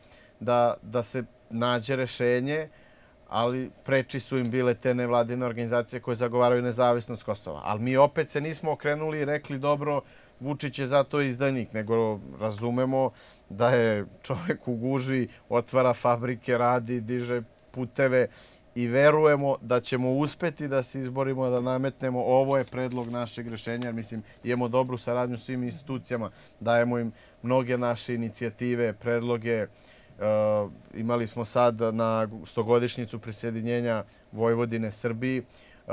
da se nađe rešenje, ali preči su im bile te nevladine organizacije koje zagovaraju nezavisnost Kosova. Ali mi opet se nismo okrenuli i rekli, dobro, Vučić je zato izdajnik, nego razumemo da je čovjek u gužvi, otvara fabrike, radi, diže puteve i verujemo da ćemo uspeti da se izborimo, da nametnemo. Ovo je predlog našeg rešenja, jer mislim imamo dobru saradnju s svim institucijama, dajemo im mnoge naše inicijative, predloge. Imali smo sad na 100-godišnjicu prisjedinjenja Vojvodine Srbiji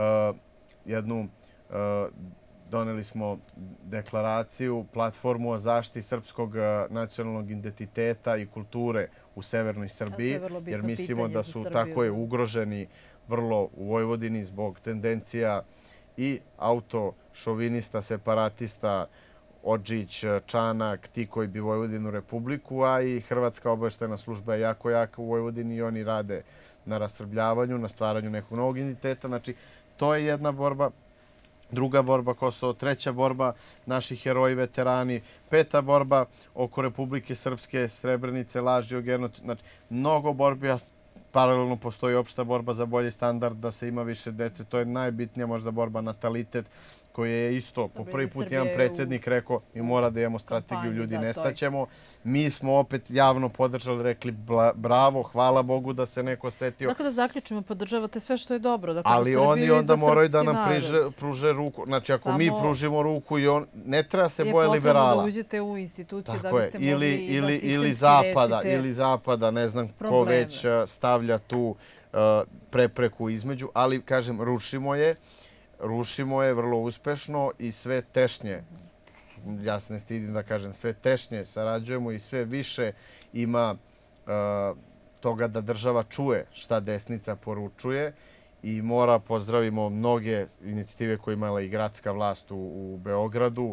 doneli smo deklaraciju, platformu o zaštiti srpskog nacionalnog identiteta i kulture u severnoj Srbiji, jer mislimo da su tako ugroženi vrlo u Vojvodini zbog tendencija i autošovinista, separatista, Odžić, Čanak, ti koji bi Vojvodinu republiku, a i Hrvatska obavještajna služba je jako jaka u Vojvodini i oni rade na rasrbljavanju, na stvaranju nekog novog identiteta. Znači, to je jedna borba. Druga borba Kosovo, treća borba naši heroji, veterani, peta borba oko Republike Srpske, Srebrenice, laži o genocidu. Znači, mnogo borbi, a paralelno postoji opšta borba za bolji standard, da se ima više dece. To je najbitnija možda borba, natalitet, koji je isto po prvi put jedan predsjednik rekao mi mora da imamo strategiju, ljudi nestaćemo. Mi smo opet javno podržali, rekli bravo, hvala Bogu da se neko setio. Dakle, da zaključimo, podržavate sve što je dobro. Ali oni onda moraju da nam pruže ruku. Znači, ako mi pružimo ruku, ne treba se boje liberala. Je potrebno da uđete u institucije da biste mogli da sistemski Ili zapada, ne znam ko već stavlja tu prepreku između. Ali, kažem, rušimo je vrlo uspešno i sve tešnje, ja se ne stidim da kažem, sve tešnje sarađujemo i sve više ima toga da država čuje šta desnica poručuje i mora pozdravimo mnoge inicijative koje imala i gradska vlast u Beogradu,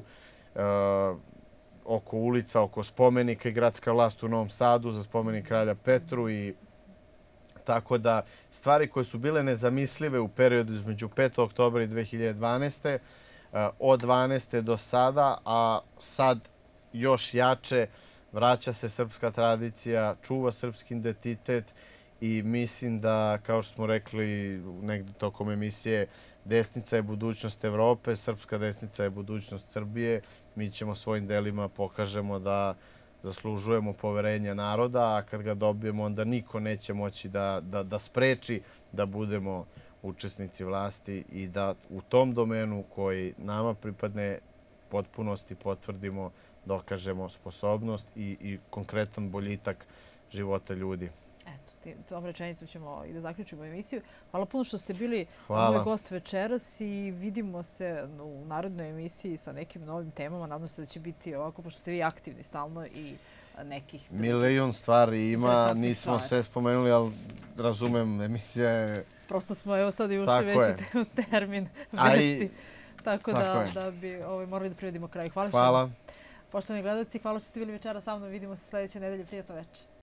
oko ulica, oko spomenika i gradska vlast u Novom Sadu za spomenik kralja Petru i tako da stvari koje su bile nezamislive u periodu između 5. oktobra i 2012. Od 12. do sada, a sad još jače vraća se srpska tradicija, čuva srpski identitet i mislim da, kao što smo rekli negde tokom emisije, desnica je budućnost Evrope, srpska desnica je budućnost Srbije. Mi ćemo svojim delima pokažemo da zaslužujemo poverenje naroda, a kad ga dobijemo onda niko neće moći da spreči da budemo učesnici vlasti i da u tom domenu koji nama pripadne potpunosti potvrdimo, dokažemo sposobnost i konkretan boljitak života ljudi. Eto, tom rečenicom ćemo i da zaključimo emisiju. Hvala puno što ste bili Hvala. moj gost večeras i vidimo se u narodnoj emisiji sa nekim novim temama. Nadam se da će biti ovako, pošto ste vi aktivni stalno i nekih... Milion stvari ima, nismo sve spomenuli, ali razumem, emisija je... Prosto smo evo sad i ušli već u termin vesti. Tako da bi morali da privedimo kraju. Hvala. Hvala. Poštovani gledalci, hvala što ste bili večera sa mnom. Vidimo se sljedeće nedelje. Prijatno večer.